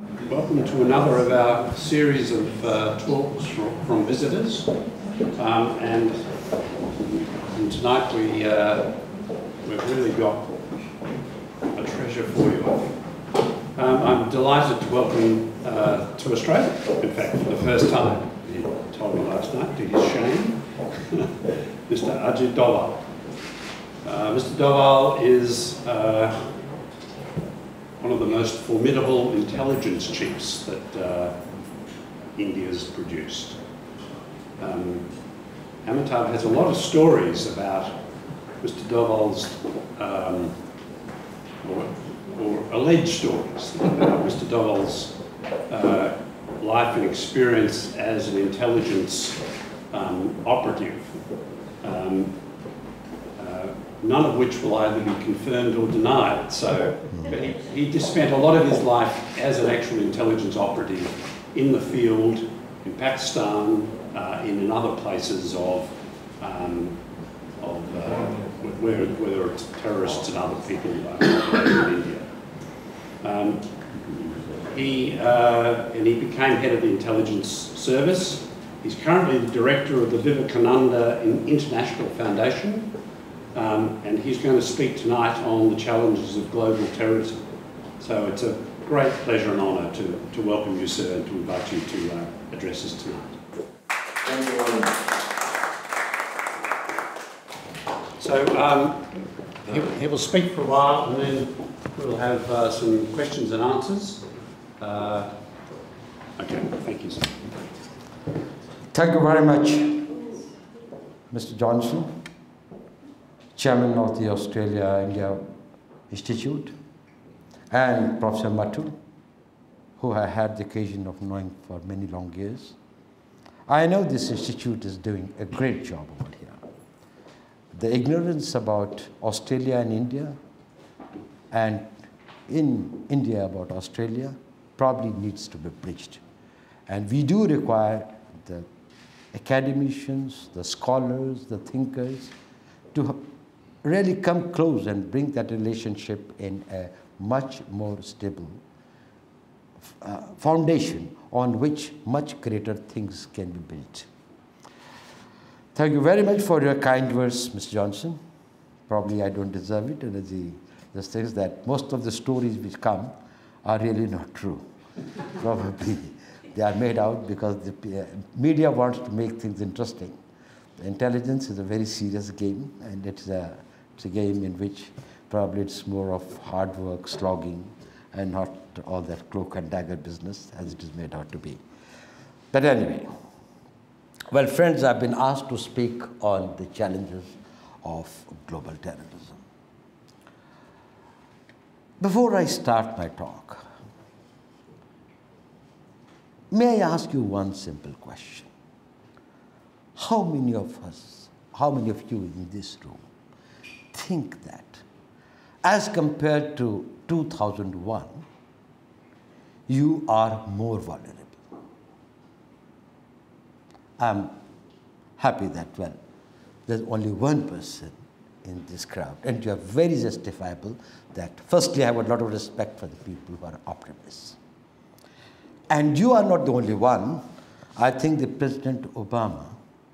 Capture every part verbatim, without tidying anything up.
Welcome to another of our series of uh, talks from, from visitors, um, and, and tonight we, uh, we've really got a treasure for you. Um, I'm delighted to welcome uh, to Australia, in fact, for the first time. He told me last night, to his shame, Mister Ajit Doval. Uh, Mister Doval is uh, one of the most formidable intelligence chiefs that uh, India's produced. Um, Amitabh has a lot of stories about Mister Doval's, um, or, or alleged stories about Mister Doval's uh, life and experience as an intelligence um, operative. Um, none of which will either be confirmed or denied. So he, he just spent a lot of his life as an actual intelligence operative in the field, in Pakistan, uh, in, in other places of, um, of uh, where, where there are terrorists and other people uh, in India. Um, he, uh, and he became head of the intelligence service. He's currently the director of the Vivekananda International Foundation. Um, and he's going to speak tonight on the challenges of global terrorism. So it's a great pleasure and honour to, to welcome you, sir, and to invite you to uh, address us tonight. Thank you very much. So um, he, he will speak for a while, and then we'll have uh, some questions and answers. Uh, okay, thank you, sir. Thank you very much, Mister Johnson, Chairman of the Australia-India Institute, and Professor Mattu, who I had the occasion of knowing for many long years. I know this institute is doing a great job over here. The ignorance about Australia and India, and in India about Australia, probably needs to be bridged. And we do require the academicians, the scholars, the thinkers, to really come close and bring that relationship in a much more stable uh, foundation on which much greater things can be built. Thank you very much for your kind words, Mister Johnson. Probably I don't deserve it, and the, the things that most of the stories which come are really not true. Probably they are made out because the uh, media wants to make things interesting. Intelligence is a very serious game, and it's a, it's a game in which probably it's more of hard work, slogging, and not all that cloak and dagger business as it is made out to be. But anyway, well, friends, I've been asked to speak on the challenges of global terrorism. Before I start my talk, may I ask you one simple question? How many of us, how many of you in this room think that as compared to two thousand one, you are more vulnerable? I'm happy that, well, there's only one person in this crowd, and you are very justifiable that, firstly, I have a lot of respect for the people who are optimists. And you are not the only one. I think the President Obama,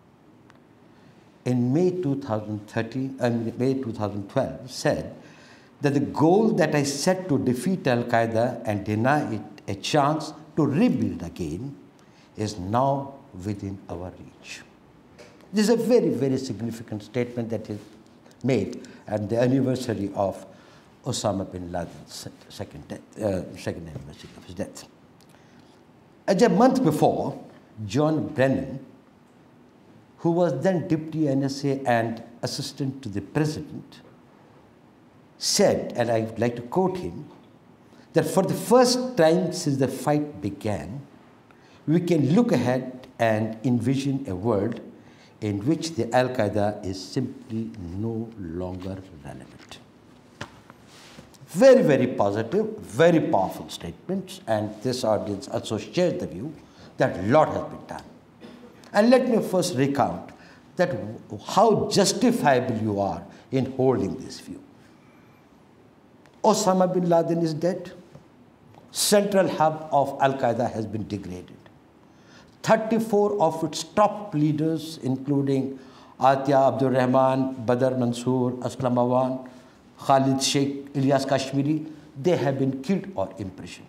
in May two thousand thirteen, uh, May two thousand twelve, said that the goal that I set to defeat Al-Qaeda and deny it a chance to rebuild again is now within our reach. This is a very, very significant statement that is made at the anniversary of Osama bin Laden's second, death, uh, second anniversary of his death. As a month before, John Brennan, who was then Deputy N S A and Assistant to the President, said, and I would like to quote him, that for the first time since the fight began, we can look ahead and envision a world in which the Al-Qaeda is simply no longer relevant. Very, very positive, very powerful statements, and this audience also shares the view that a lot has been done. And let me first recount that how justifiable you are in holding this view. Osama bin Laden is dead. central hub of Al-Qaeda has been degraded. thirty-four of its top leaders, including Atiyah Abdur Rahman, Badr Mansoor, Aslam Awan, Khalid Sheikh, Ilyas Kashmiri, they have been killed or imprisoned.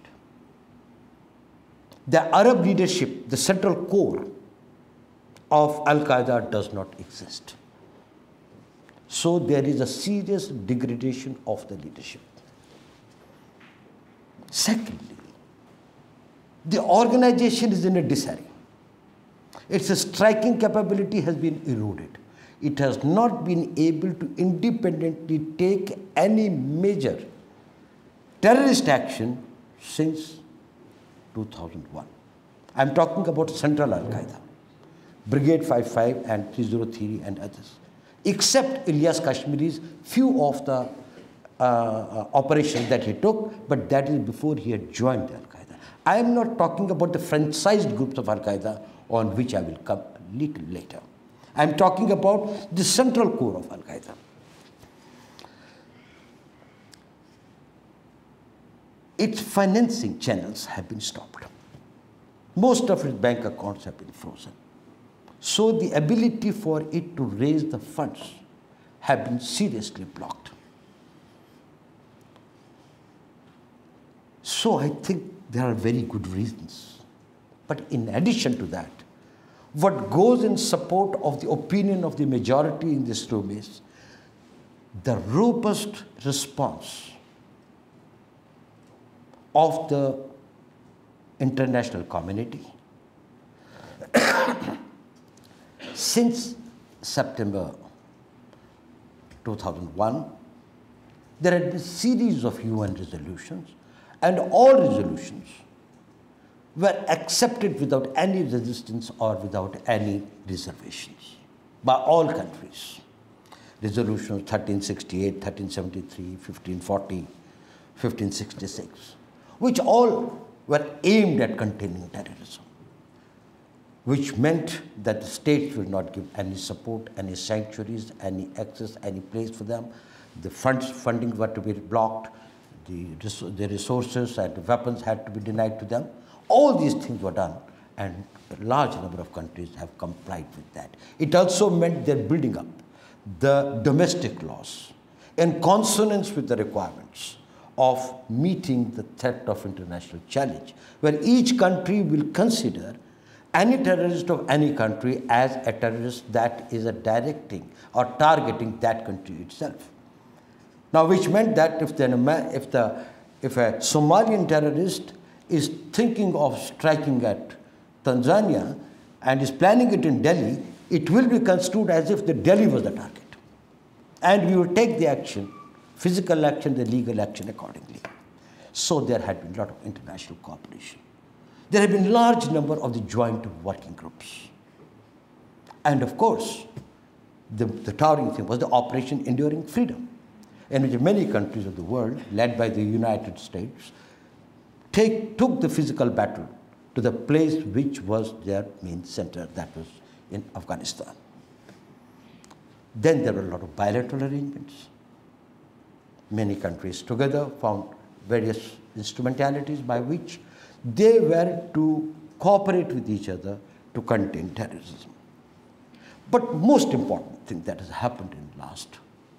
The Arab leadership, the central core of Al-Qaeda, does not exist. So there is a serious degradation of the leadership. Secondly, the organization is in a disarray. Its striking capability has been eroded. It has not been able to independently take any major terrorist action since two thousand one. I'm talking about Central Al-Qaeda, Brigade fifty-five and three oh three and others. Except Ilyas Kashmiri's few of the uh, uh, operations that he took, but that is before he had joined Al-Qaeda. I am not talking about the franchised groups of Al-Qaeda, on which I will come a little later. I am talking about the central core of Al-Qaeda. Its financing channels have been stopped. Most of its bank accounts have been frozen. So the ability for it to raise the funds have been seriously blocked. So I think there are very good reasons. But in addition to that, what goes in support of the opinion of the majority in this room is the robust response of the international community. Since September two thousand one, there had been a series of U N resolutions, and all resolutions were accepted without any resistance or without any reservations by all countries. Resolutions thirteen sixty-eight, thirteen seventy-three, fifteen forty, fifteen sixty-six, which all were aimed at containing terrorism, which meant that the states will not give any support, any sanctuaries, any access, any place for them. The funds, funding were to be blocked, the, the resources and the weapons had to be denied to them. All these things were done, and a large number of countries have complied with that. It also meant they're building up the domestic laws in consonance with the requirements of meeting the threat of international challenge, where each country will consider any terrorist of any country as a terrorist that is a directing or targeting that country itself. Now, which meant that if, the, if, the, if a Somalian terrorist is thinking of striking at Tanzania and is planning it in Delhi, it will be construed as if the Delhi was the target. And we will take the action, physical action, the legal action accordingly. So there had been a lot of international cooperation. There have been a large number of the joint working groups. And of course, the, the towering thing was the Operation Enduring Freedom, in which many countries of the world, led by the United States, take, took the physical battle to the place which was their main center, that was in Afghanistan. Then there were a lot of bilateral arrangements. Many countries together found various instrumentalities by which they were to cooperate with each other to contain terrorism. But most important thing that has happened in the last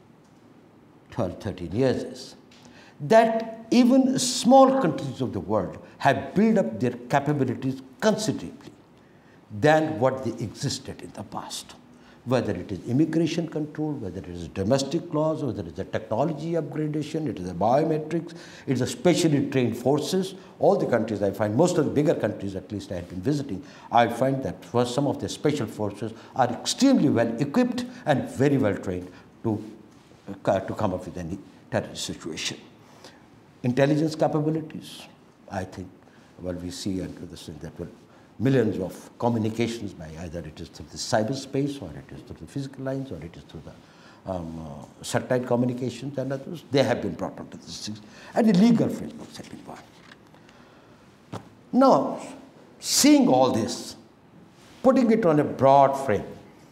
twelve, thirteen years is that even small countries of the world have built up their capabilities considerably than what they existed in the past. Whether it is immigration control, whether it is domestic laws, whether it is a technology upgradation, it is a biometrics, it is a specially trained forces. All the countries I find, most of the bigger countries at least I have been visiting, I find that for some of the special forces are extremely well equipped and very well trained to, uh, to come up with any terrorist situation. Intelligence capabilities, I think, well, we see and this thing that will millions of communications by either it is through the cyberspace or it is through the physical lines or it is through the um, uh, satellite communications and others, they have been brought onto this thing. And the legal frameworks have been brought. Now, seeing all this, putting it on a broad frame,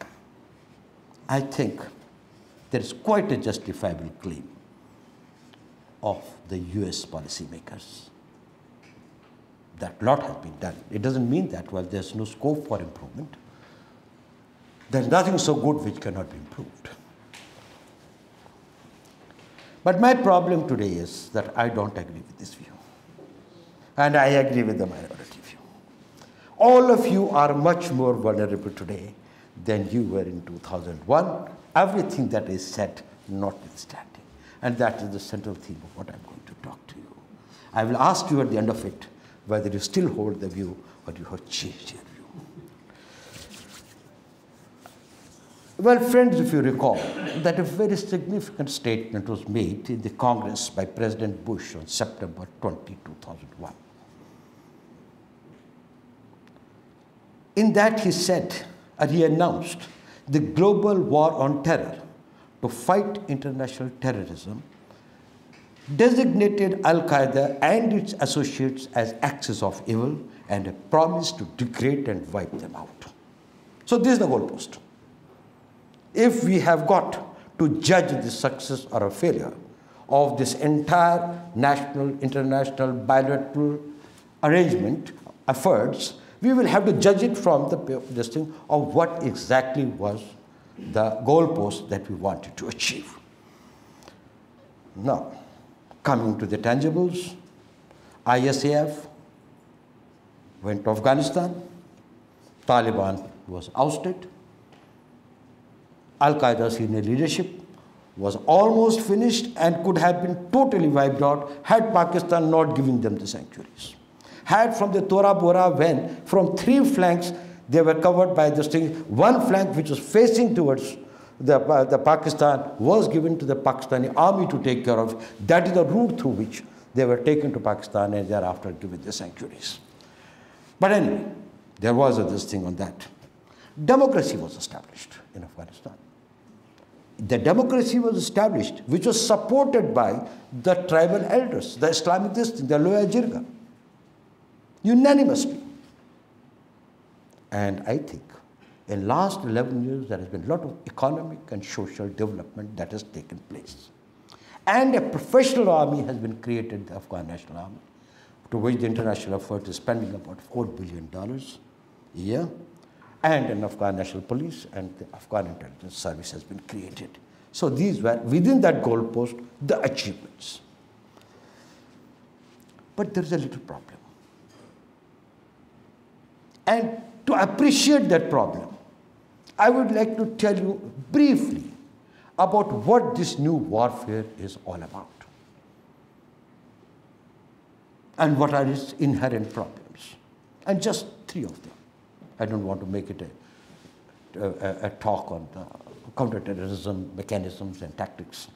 I think there is quite a justifiable claim of the U S policymakers that lot has been done. It doesn't mean that, well, there's no scope for improvement. There's nothing so good which cannot be improved. But my problem today is that I don't agree with this view. And I agree with the minority view. All of you are much more vulnerable today than you were in two thousand one. Everything that is said notwithstanding. And that is the central theme of what I'm going to talk to you. I will ask you at the end of it whether you still hold the view or you have changed your view. Well, friends, if you recall, that a very significant statement was made in the Congress by President Bush on September twentieth, two thousand one. In that he said, and he announced, the global war on terror to fight international terrorism designated Al-Qaeda and its associates as axis of evil and a promise to degrade and wipe them out. So this is the goalpost. If we have got to judge the success or a failure of this entire national, international, bilateral arrangement efforts, we will have to judge it from the this thing of what exactly was the goalpost that we wanted to achieve. Now, coming to the tangibles, I S A F went to Afghanistan, Taliban was ousted, Al-Qaeda senior leadership was almost finished and could have been totally wiped out had Pakistan not given them the sanctuaries. Had from the Tora Bora, when from three flanks they were covered by this thing, one flank which was facing towards the, uh, the Pakistan was given to the Pakistani army to take care of. That is the route through which they were taken to Pakistan and thereafter given the sanctuaries. But anyway, there was a, this thing on that. Democracy was established in Afghanistan. The democracy was established, which was supported by the tribal elders, the Islamic district, the Loya Jirga, unanimously. And I think in the last eleven years, there has been a lot of economic and social development that has taken place. And a professional army has been created, the Afghan National Army, to which the international effort is spending about four billion dollars a year. And an Afghan National Police and the Afghan Intelligence Service has been created. So these were, within that goalpost, the achievements. But there is a little problem. And to appreciate that problem, I would like to tell you briefly about what this new warfare is all about and what are its inherent problems. And just three of them. I don't want to make it a, a, a talk on the counterterrorism mechanisms and tactics.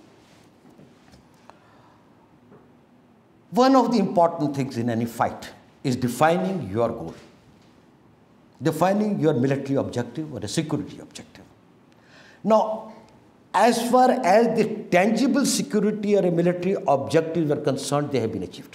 One of the important things in any fight is defining your goal, defining your military objective or a security objective. Now, as far as the tangible security or a military objectives are concerned, they have been achieved.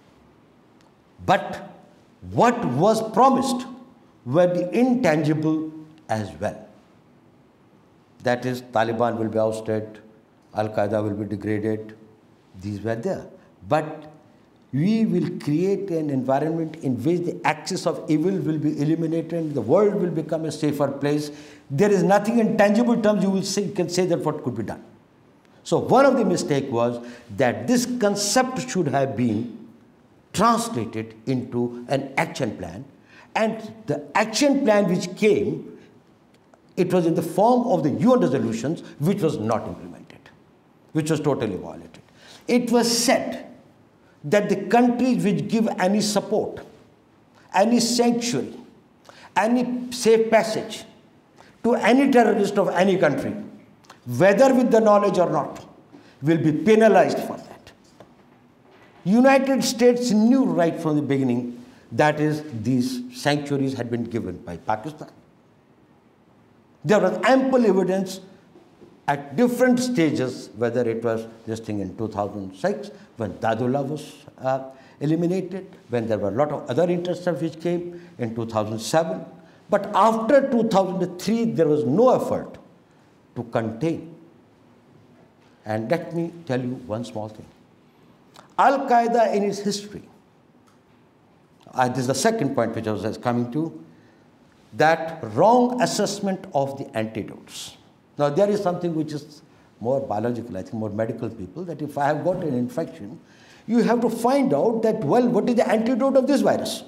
But what was promised were the intangible as well. That is, Taliban will be ousted, Al-Qaeda will be degraded. These were there. But we will create an environment in which the axis of evil will be eliminated and the world will become a safer place. There is nothing in tangible terms you will say, you can say that what could be done. So one of the mistakes was that this concept should have been translated into an action plan. And the action plan which came, it was in the form of the U N resolutions, which was not implemented, which was totally violated. It was said that the countries which give any support, any sanctuary, any safe passage to any terrorist of any country, whether with the knowledge or not, will be penalized for that. United States knew right from the beginning that is, these sanctuaries had been given by Pakistan. There was ample evidence at different stages, whether it was this thing in two thousand six, when Dadullah was uh, eliminated, when there were a lot of other interests which came in two thousand seven. But after two thousand three, there was no effort to contain. And let me tell you one small thing. Al-Qaeda in its history uh, this is the second point which I was coming to, that wrong assessment of the antidotes. Now, there is something which is more biological, I think more medical people, that if I have got an infection, you have to find out that, well, what is the antidote of this virus?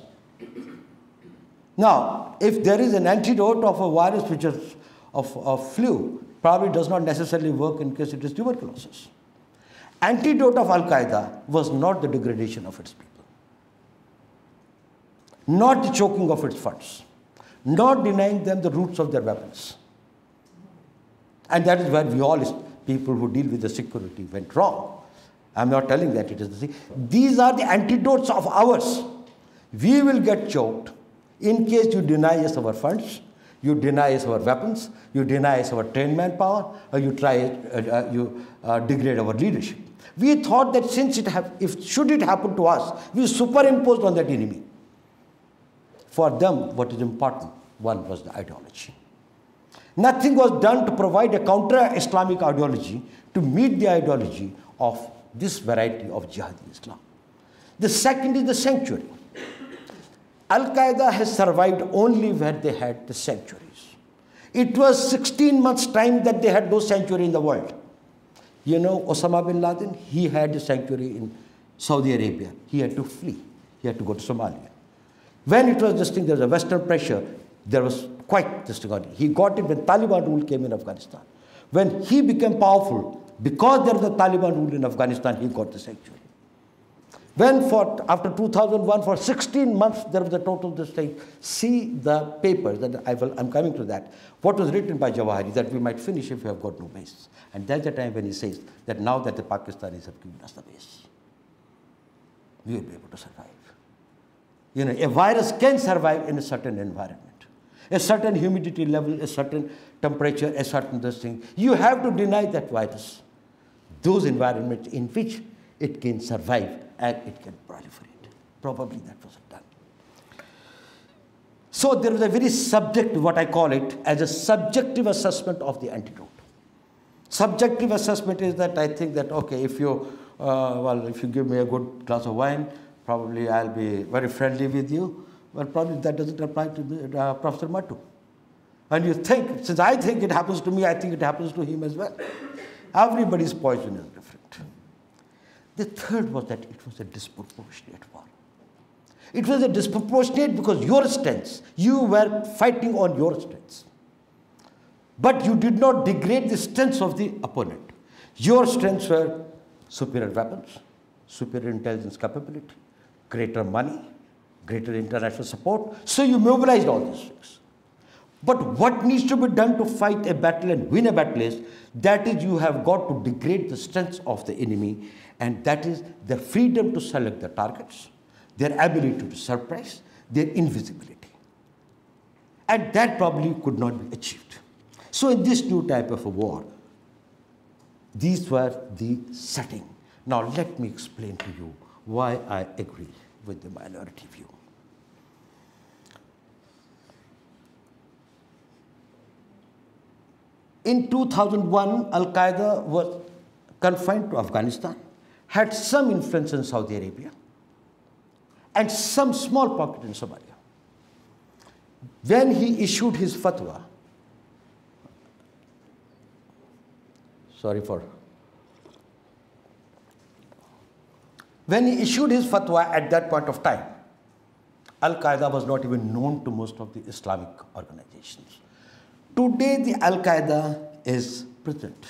Now, if there is an antidote of a virus which is of, of flu, probably does not necessarily work in case it is tuberculosis. Antidote of Al-Qaeda was not the degradation of its people, not the choking of its funds, not denying them the roots of their weapons. And that is where we all, people who deal with the security, went wrong. I'm not telling that it is the thing. These are the antidotes of ours. We will get choked in case you deny us our funds, you deny us our weapons, you deny us our trained manpower, or you try, uh, uh, you uh, degrade our leadership. We thought that since it have, if should it happen to us, we superimposed on that enemy. For them, what is important, one was the ideology. Nothing was done to provide a counter-Islamic ideology to meet the ideology of this variety of jihadi Islam. The second is the sanctuary. Al-Qaeda has survived only where they had the sanctuaries. It was sixteen months' time that they had no sanctuary in the world. You know, Osama bin Laden, he had a sanctuary in Saudi Arabia. He had to flee. He had to go to Somalia. When it was this thing, there was a Western pressure, there was quite this thing. He got it when Taliban rule came in Afghanistan. When he became powerful, because there was a Taliban rule in Afghanistan, he got the sanctuary. When for, after two thousand one, for sixteen months, there was a total this thing. See the papers, that I will, I'm coming to that. What was written by Jawahari, that we might finish if we have got no base. And that's the time when he says that now that the Pakistanis have given us the base, we will be able to survive. You know, a virus can survive in a certain environment, a certain humidity level, a certain temperature, a certain this thing. You have to deny that virus those environments in which it can survive and it can proliferate. Probably that wasn't done. So there was a very subjective, what I call it, as a subjective assessment of the antidote. Subjective assessment is that I think that, okay, if you, uh, well, if you give me a good glass of wine, probably I'll be very friendly with you. Well, probably that doesn't apply to the, uh, Professor Mattu. And you think, since I think it happens to me, I think it happens to him as well. Everybody's poison is different. The third was that it was a disproportionate war. It was a disproportionate because your strengths, you were fighting on your strengths. But you did not degrade the strengths of the opponent. Your strengths were superior weapons, superior intelligence capability, greater money, greater international support. So you mobilized all these things. But what needs to be done to fight a battle and win a battle is, that is, you have got to degrade the strengths of the enemy, and that is their freedom to select the targets, their ability to surprise, their invisibility. And that probably could not be achieved. So in this new type of a war, these were the setting. Now let me explain to you why I agree with the minority view. In two thousand one, Al-Qaeda was confined to Afghanistan, had some influence in Saudi Arabia, and some small pocket in Somalia. When he issued his fatwa, sorry for, when he issued his fatwa at that point of time, Al-Qaeda was not even known to most of the Islamic organizations. Today, the Al-Qaeda is present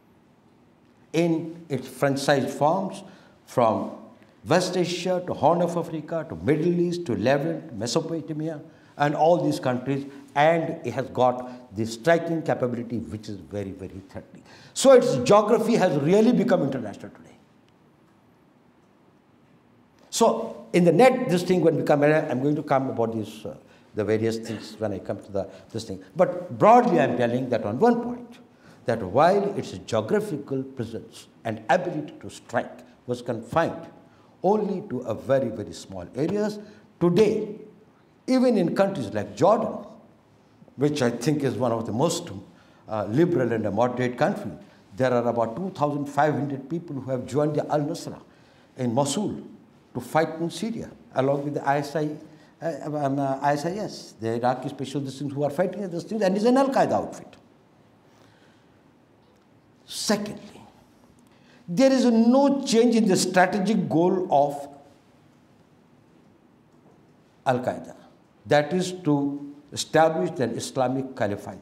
in its franchise forms from West Asia to Horn of Africa to Middle East to Levant, Mesopotamia, and all these countries, and it has got the striking capability which is very, very threatening. So its geography has really become international today. So in the net, this thing when we come, I'm going to come about these uh, the various things when I come to the, this thing. But broadly, I'm telling that on one point, that while its geographical presence and ability to strike was confined only to a very, very small areas, today, even in countries like Jordan, which I think is one of the most uh, liberal and a moderate country, there are about two thousand five hundred people who have joined the Al-Nusra in Mosul. to fight in Syria, along with the I S I, uh, um, uh, I S I S, the Iraqi special disciplines who are fighting at this thing, and is an Al-Qaeda outfit. Secondly, there is no change in the strategic goal of Al-Qaeda, that is to establish an Islamic caliphate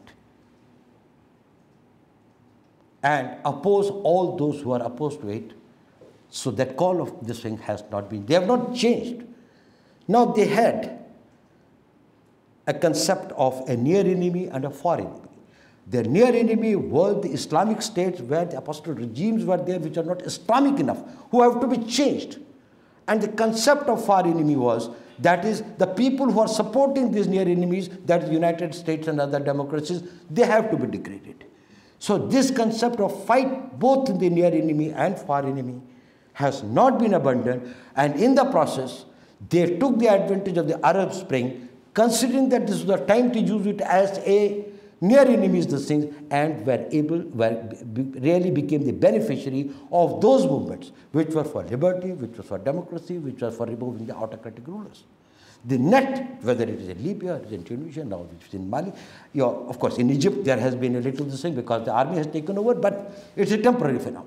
and oppose all those who are opposed to it. So that call of this thing has not been, they have not changed. Now they had a concept of a near enemy and a far enemy. Their near enemy were the Islamic states where the apostate regimes were there which are not Islamic enough, who have to be changed. And the concept of far enemy was, that is, the people who are supporting these near enemies, that is United States and other democracies, they have to be degraded. So this concept of fight both in the near enemy and far enemy has not been abandoned, and in the process, they took the advantage of the Arab Spring, considering that this was the time to use it as a near enemies, these things, and were able, were, really became the beneficiary of those movements, which were for liberty, which was for democracy, which was for removing the autocratic rulers. The net, whether it is in Libya, it is in Tunisia, now it is in Mali, you know, of course in Egypt there has been a little this thing because the army has taken over, but it's a temporary phenomenon.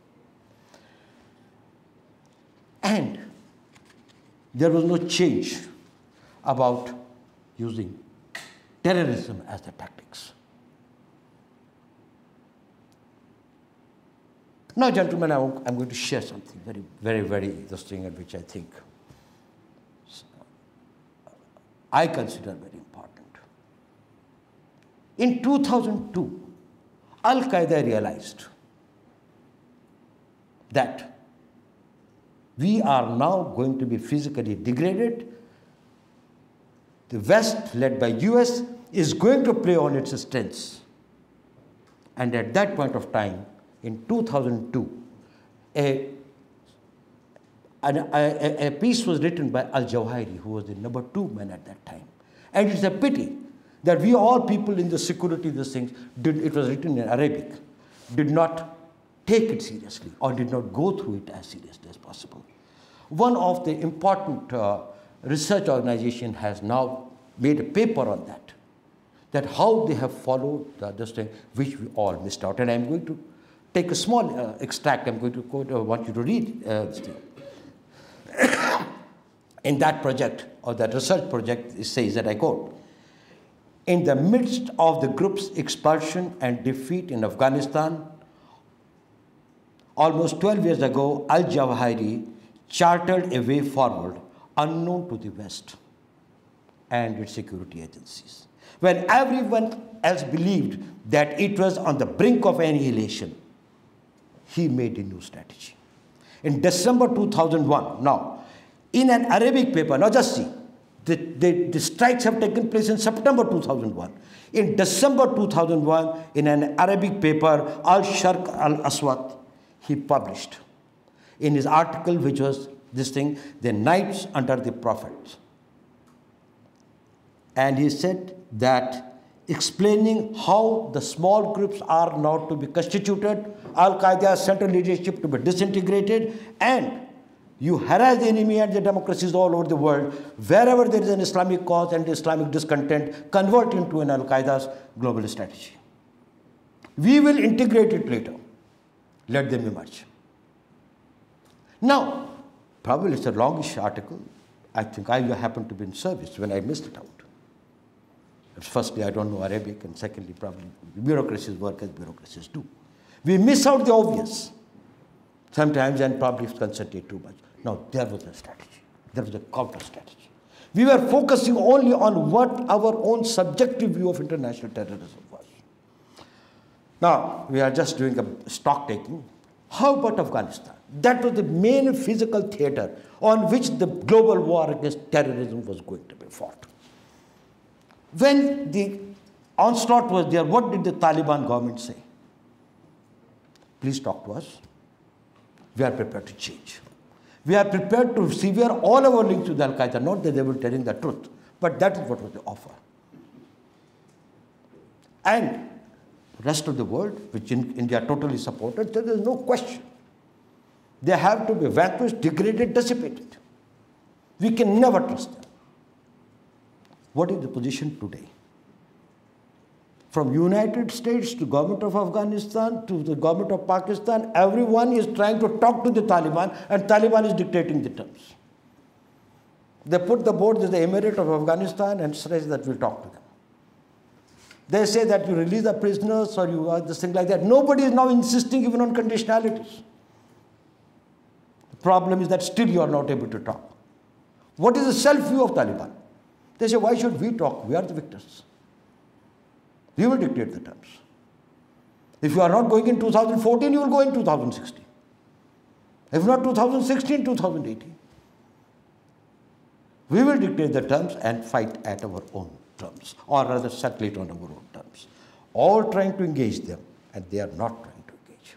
And there was no change about using terrorism as the tactics. Now, gentlemen, I'm going to share something very, very, very interesting, and which I think I consider very important. In two thousand two, Al-Qaeda realized that we are now going to be physically degraded. The West, led by U S, is going to play on its strengths. And at that point of time, in two thousand two, a, a, a piece was written by Al-Jawahiri, who was the number two man at that time. And it's a pity that we all people in the security of these things, did, it was written in Arabic, did not take it seriously or did not go through it as seriously as possible. One of the important uh, research organization has now made a paper on that, that how they have followed the, this thing, which we all missed out. And I'm going to take a small uh, extract. I'm going to quote, I want you to read uh, this thing. In that project, or that research project, it says that I quote, in the midst of the group's expulsion and defeat in Afghanistan, almost twelve years ago, Al-Jawahiri chartered a way forward unknown to the West and its security agencies. When everyone else believed that it was on the brink of annihilation, he made a new strategy. In December two thousand one, now, in an Arabic paper, now just see, the, the, the strikes have taken place in September two thousand one. In December two thousand one, in an Arabic paper, Al-Sharq Al-Aswad, he published in his article, which was this thing, The Knights Under the Prophets. And he said that, explaining how the small groups are now to be constituted, Al-Qaeda's central leadership to be disintegrated, and you harass the enemy and the democracies all over the world. Wherever there is an Islamic cause and Islamic discontent, convert into an Al-Qaeda's global strategy. We will integrate it later. Let them emerge. Now, probably it's a longish article. I think I happened to be in service when I missed it out. Firstly, I don't know Arabic, and secondly, probably bureaucracies work as bureaucracies do. We miss out the obvious sometimes and probably concentrate too much. No, there was a strategy. There was a counter strategy. We were focusing only on what our own subjective view of international terrorism was. Now, we are just doing a stock taking. How about Afghanistan? That was the main physical theater on which the global war against terrorism was going to be fought. When the onslaught was there, what did the Taliban government say? Please talk to us. We are prepared to change. We are prepared to sever all our links with Al-Qaeda, not that they were telling the truth, but that is what was the offer. And the rest of the world, which in India totally supported, there is no question. They have to be vanquished, degraded, dissipated. We can never trust them. What is the position today? From United States to government of Afghanistan to the government of Pakistan, everyone is trying to talk to the Taliban, and Taliban is dictating the terms. They put the board as the emirate of Afghanistan and says that we'll talk to them. They say that you release the prisoners or you are this thing like that. Nobody is now insisting even on conditionalities. The problem is that still you are not able to talk. What is the self-view of Taliban? They say, why should we talk? We are the victors. We will dictate the terms. If you are not going in two thousand fourteen, you will go in two thousand sixteen. If not two thousand sixteen, two thousand eighteen. We will dictate the terms and fight at our own terms, or rather settle it on our own terms. All trying to engage them, and they are not trying to engage.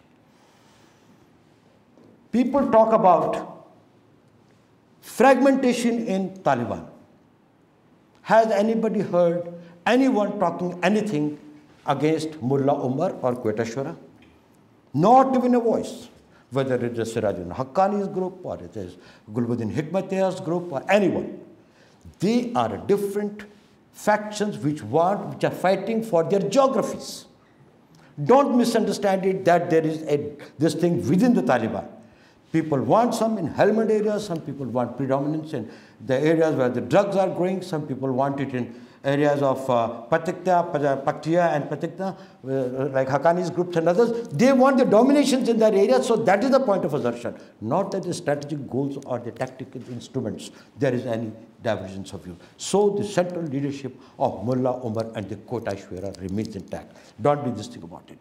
People talk about fragmentation in Taliban. Has anybody heard anyone talking anything against Mullah Umar or Quetta Shura? Not even a voice. Whether it is Sirajul Haqqani's group or it is Gulbuddin Hikmatiyah's group or anyone. They are different factions which want, which are fighting for their geographies. Don't misunderstand it that there is a, this thing within the Taliban. People want some in Helmand areas, some people want predominance in the areas where the drugs are growing, some people want it in areas of uh, Patikta, Paktiya and Patikta, uh, like Haqqani's groups and others. They want the dominations in that area, so that is the point of assertion. Not that the strategic goals or the tactical instruments, there is any divergence of view. So the central leadership of Mullah Umar and the Quetta Shura remains intact. Don't be this thing about it.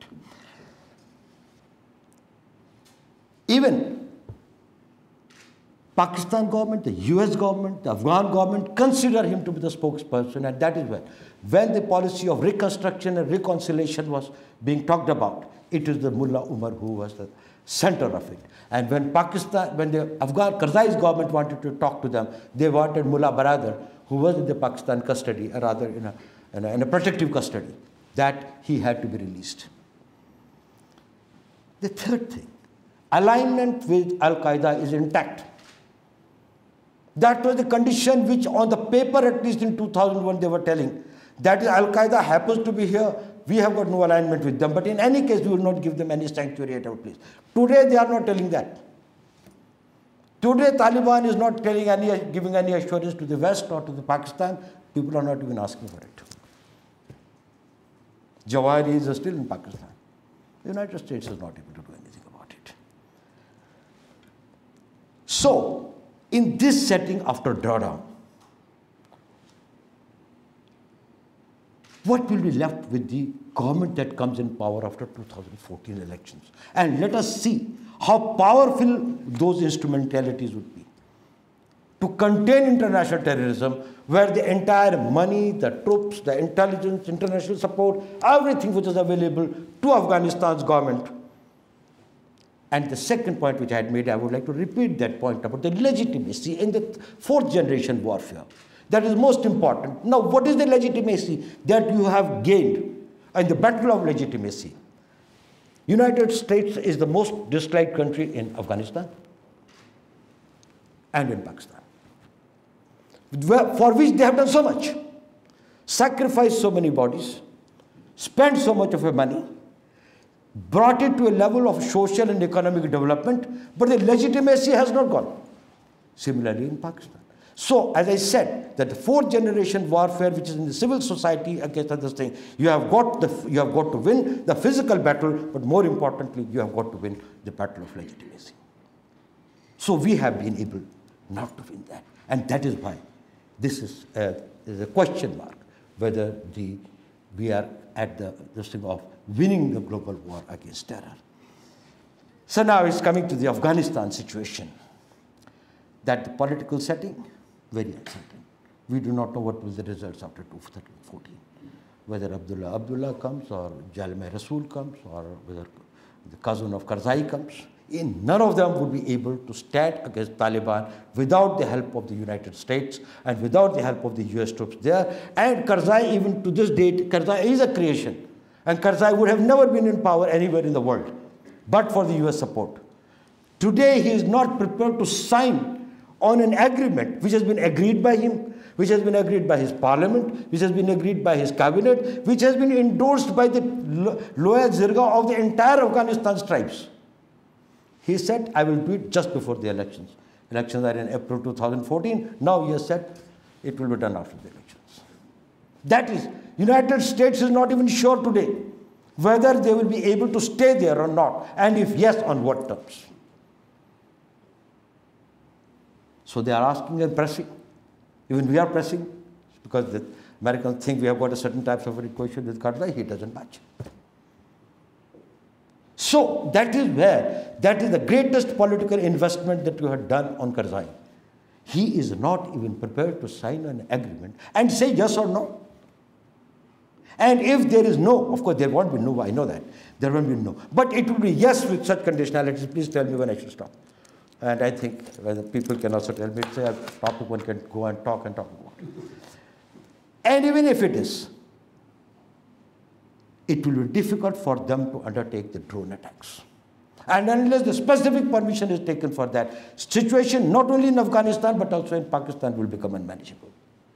Even Pakistan government, the U S government, the Afghan government consider him to be the spokesperson, and that is when, when the policy of reconstruction and reconciliation was being talked about, it is the Mullah Umar who was the center of it. And when Pakistan, when the Afghan Karzai's government wanted to talk to them, they wanted Mullah Baradar, who was in the Pakistan custody, or rather in a, in a, in a protective custody, that he had to be released. The third thing, alignment with Al-Qaeda is intact. That was the condition which on the paper, at least in two thousand one, they were telling. That is, Al-Qaeda happens to be here. We have got no alignment with them. But in any case, we will not give them any sanctuary at our place. Today, they are not telling that. Today, Taliban is not telling any, giving any assurance to the West or to the Pakistan. People are not even asking for it. Jawahiris are still in Pakistan. The United States is not able to do anything about it. So, in this setting after drawdown, what will be left with the government that comes in power after two thousand fourteen elections? And let us see how powerful those instrumentalities would be to contain international terrorism, where the entire money, the troops, the intelligence, international support, everything which is available to Afghanistan's government. And the second point which I had made, I would like to repeat that point about the legitimacy in the fourth generation warfare. That is most important. Now, what is the legitimacy that you have gained in the battle of legitimacy? United States is the most disliked country in Afghanistan and in Pakistan, for which they have done so much, sacrificed so many bodies, spent so much of your money, brought it to a level of social and economic development, but the legitimacy has not gone. Similarly in Pakistan. So, as I said, that the fourth generation warfare, which is in the civil society against other things, you have got the, you have got to win the physical battle, but more importantly, you have got to win the battle of legitimacy. So we have been able not to win that, and that is why this is a, is a question mark whether the we are at the this thing of winning the global war against terror. So now it's coming to the Afghanistan situation. That the political setting, very uncertain. We do not know what will the results after two thousand fourteen. Whether Abdullah Abdullah comes or Jalmai Rasool comes or whether the cousin of Karzai comes. In none of them would be able to stand against Taliban without the help of the United States and without the help of the U S troops there. And Karzai, even to this date, Karzai is a creation. And Karzai would have never been in power anywhere in the world, but for the U S support. Today, he is not prepared to sign on an agreement which has been agreed by him, which has been agreed by his parliament, which has been agreed by his cabinet, which has been endorsed by the lower zirga of the entire Afghanistan's tribes. He said, I will do it just before the elections. Elections are in April two thousand fourteen. Now he has said it will be done after the elections. That is, United States is not even sure today whether they will be able to stay there or not, and if yes, on what terms. So they are asking and pressing. Even we are pressing, because the Americans think we have got a certain types of equation with Karzai, he doesn't match. So that is where, that is the greatest political investment that you have done on Karzai. He is not even prepared to sign an agreement and say yes or no. And if there is no, of course there won't be no, I know that. There won't be no. But it will be yes with such conditionalities. Please tell me when I should stop. And I think whether people can also tell me, it's a topic one can go and talk and talk about. And even if it is, it will be difficult for them to undertake the drone attacks. And unless the specific permission is taken for that, situation not only in Afghanistan but also in Pakistan will become unmanageable.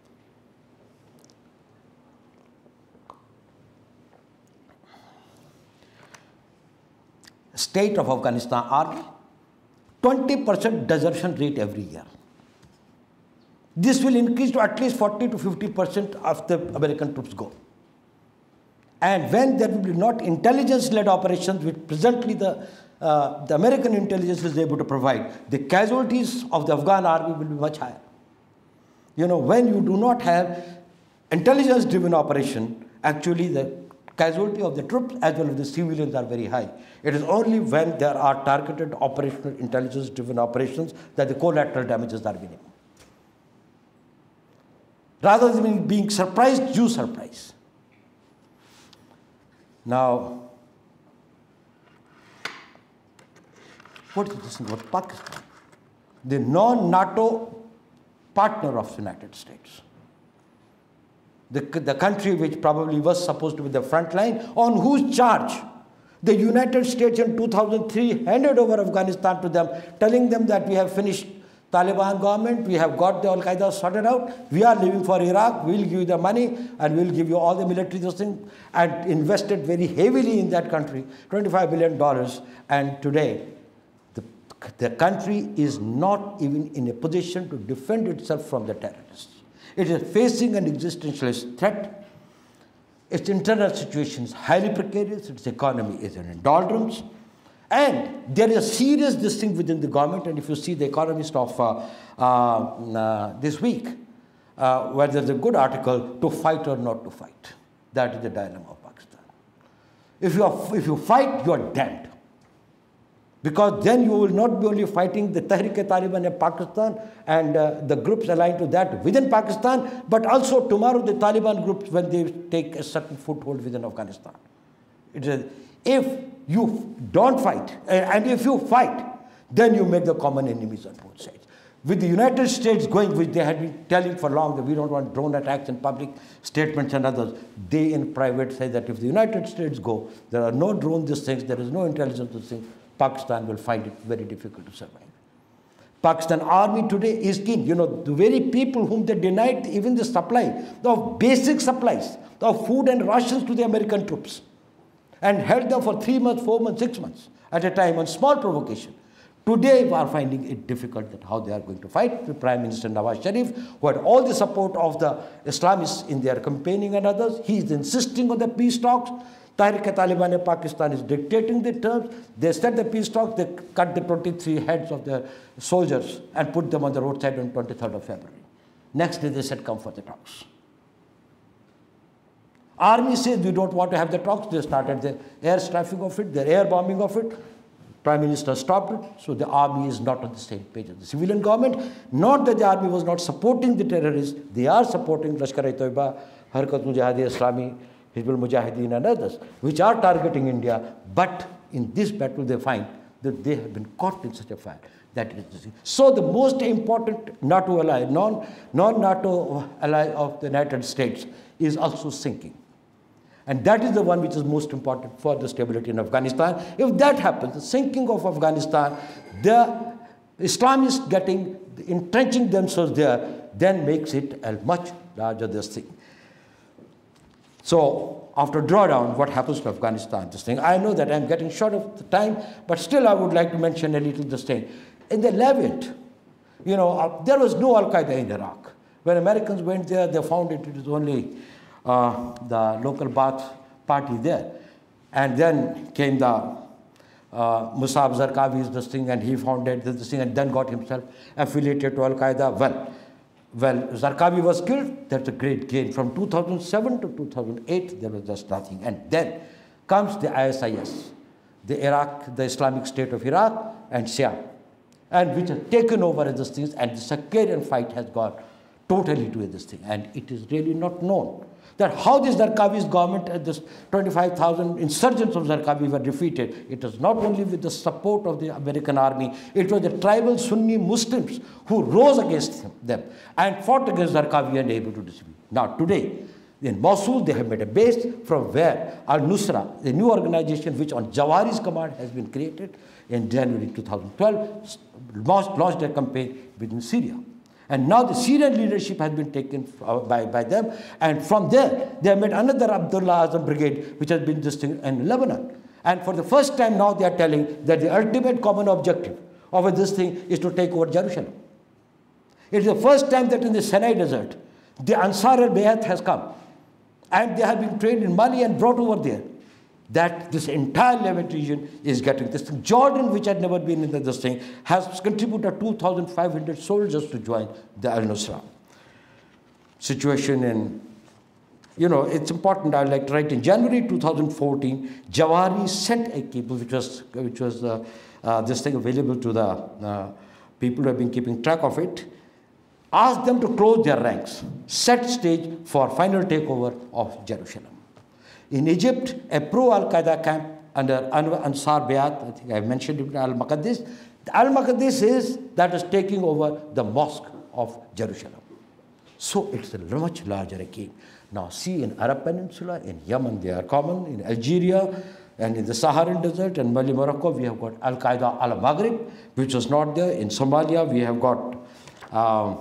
State of Afghanistan Army, twenty percent desertion rate every year. This will increase to at least forty to fifty percent after American troops go. And when there will be not intelligence-led operations, which presently the, uh, the American intelligence is able to provide, the casualties of the Afghan army will be much higher. You know, when you do not have intelligence-driven operation, actually the casualty of the troops as well as the civilians are very high. It is only when there are targeted operational intelligence-driven operations that the collateral damages are minimum. Rather than being surprised, you surprise. Now, what is this about Pakistan? The non-NATO partner of the United States. The, the country which probably was supposed to be the front line, on whose charge the United States in two thousand three handed over Afghanistan to them, telling them that we have finished Taliban government, we have got the Al-Qaeda sorted out, we are leaving for Iraq, we will give you the money and we will give you all the military things, and invested very heavily in that country, twenty-five billion dollars, and today the, the country is not even in a position to defend itself from the terrorists. It is facing an existentialist threat. Its internal situation is highly precarious, its economy is in doldrums. And there is a serious distinction within the government, and if you see the Economist of uh, uh, uh, this week, uh, where there's a good article, to fight or not to fight. That is the dilemma of Pakistan. If you, are, if you fight, you are damned. Because then you will not be only fighting the Tehrik-e-Taliban in Pakistan and uh, the groups aligned to that within Pakistan, but also tomorrow the Taliban groups when they take a certain foothold within Afghanistan. It is, if you don't fight, and if you fight, then you make the common enemies on both sides. With the United States going, which they had been telling for long that we don't want drone attacks and public statements and others, they in private say that if the United States go, there are no drone these things, there is no intelligence these things, Pakistan will find it very difficult to survive. Pakistan army today is keen. You know, the very people whom they denied even the supply of basic supplies of food and rations to the American troops, and held them for three months, four months, six months at a time on small provocation. Today we are finding it difficult that how they are going to fight. The Prime Minister Nawaz Sharif, who had all the support of the Islamists in their campaigning and others, he is insisting on the peace talks. Tehrik-e-Taliban in Pakistan is dictating the terms. They set the peace talks, they cut the twenty-three heads of the soldiers and put them on the roadside on twenty-third of February. Next day they said, come for the talks. Army says we don't want to have the talks. They started the air strafing of it, the air bombing of it. Prime Minister stopped it. So the army is not on the same page as the civilian government. Not that the army was not supporting the terrorists. They are supporting Lashkar-e-Toiba, Harkat-ul-Jihad-e-Islami, Hizbul Mujahideen and others, which are targeting India. But in this battle they find that they have been caught in such a fire. That is the thing. So the most important NATO ally, non, non-NATO ally of the United States is also sinking. And that is the one which is most important for the stability in Afghanistan. If that happens, the sinking of Afghanistan, the Islamists getting, entrenching themselves there, then makes it a much larger this thing. So after drawdown, what happens to Afghanistan, this thing? I know that I'm getting short of the time, but still I would like to mention a little this thing. In the Levant, you know, uh, there was no Al-Qaeda in Iraq. When Americans went there, they found it, it was only uh, the local Baath party there. And then came the uh, Musab Zarqawi's this thing, and he founded this thing, and then got himself affiliated to Al-Qaeda. Well, well, Zarqawi was killed. That's a great gain. From two thousand seven to two thousand eight, there was just nothing. And then comes the I S I S, the Iraq, the Islamic State of Iraq and Shia, and which has taken over these things, and the sectarian fight has gone totally to this thing. And it is really not known that how this Zarqawi's government and this twenty-five thousand insurgents of Zarqawi were defeated. It was not only with the support of the American army, it was the tribal Sunni Muslims who rose against them and fought against Zarqawi and able to defeat. Now today, in Mosul, they have made a base from where Al-Nusra, the new organization which on Jawahiri's command has been created in January two thousand twelve, launched, launched a campaign within Syria. And now the Syrian leadership has been taken by, by them. And from there, they have made another Abdullah Azam brigade, which has been this thing in Lebanon. And for the first time now, they are telling that the ultimate common objective of this thing is to take over Jerusalem. It is the first time that in the Sinai desert, the Ansar al-Bayat has come. And they have been trained in Mali and brought over there. That this entire Levant region is getting this thing. Jordan, which had never been in this thing, has contributed two thousand five hundred soldiers to join the Al-Nusra. Situation in, you know, it's important, I'd like to write, in January two thousand fourteen, Jawahiri sent a cable, which was, which was uh, uh, this thing available to the uh, people who have been keeping track of it, asked them to close their ranks, set stage for final takeover of Jerusalem. In Egypt, a pro-Al-Qaeda camp under Ansar Bayat, I think I mentioned it, Al-Maqdis. Al-Maqdis is that is taking over the mosque of Jerusalem. So it's a much larger game. Now see, in Arab Peninsula, in Yemen they are common, in Algeria and in the Saharan Desert and Mali, Morocco, we have got Al-Qaeda al-Maghrib, which was not there. In Somalia, we have got uh,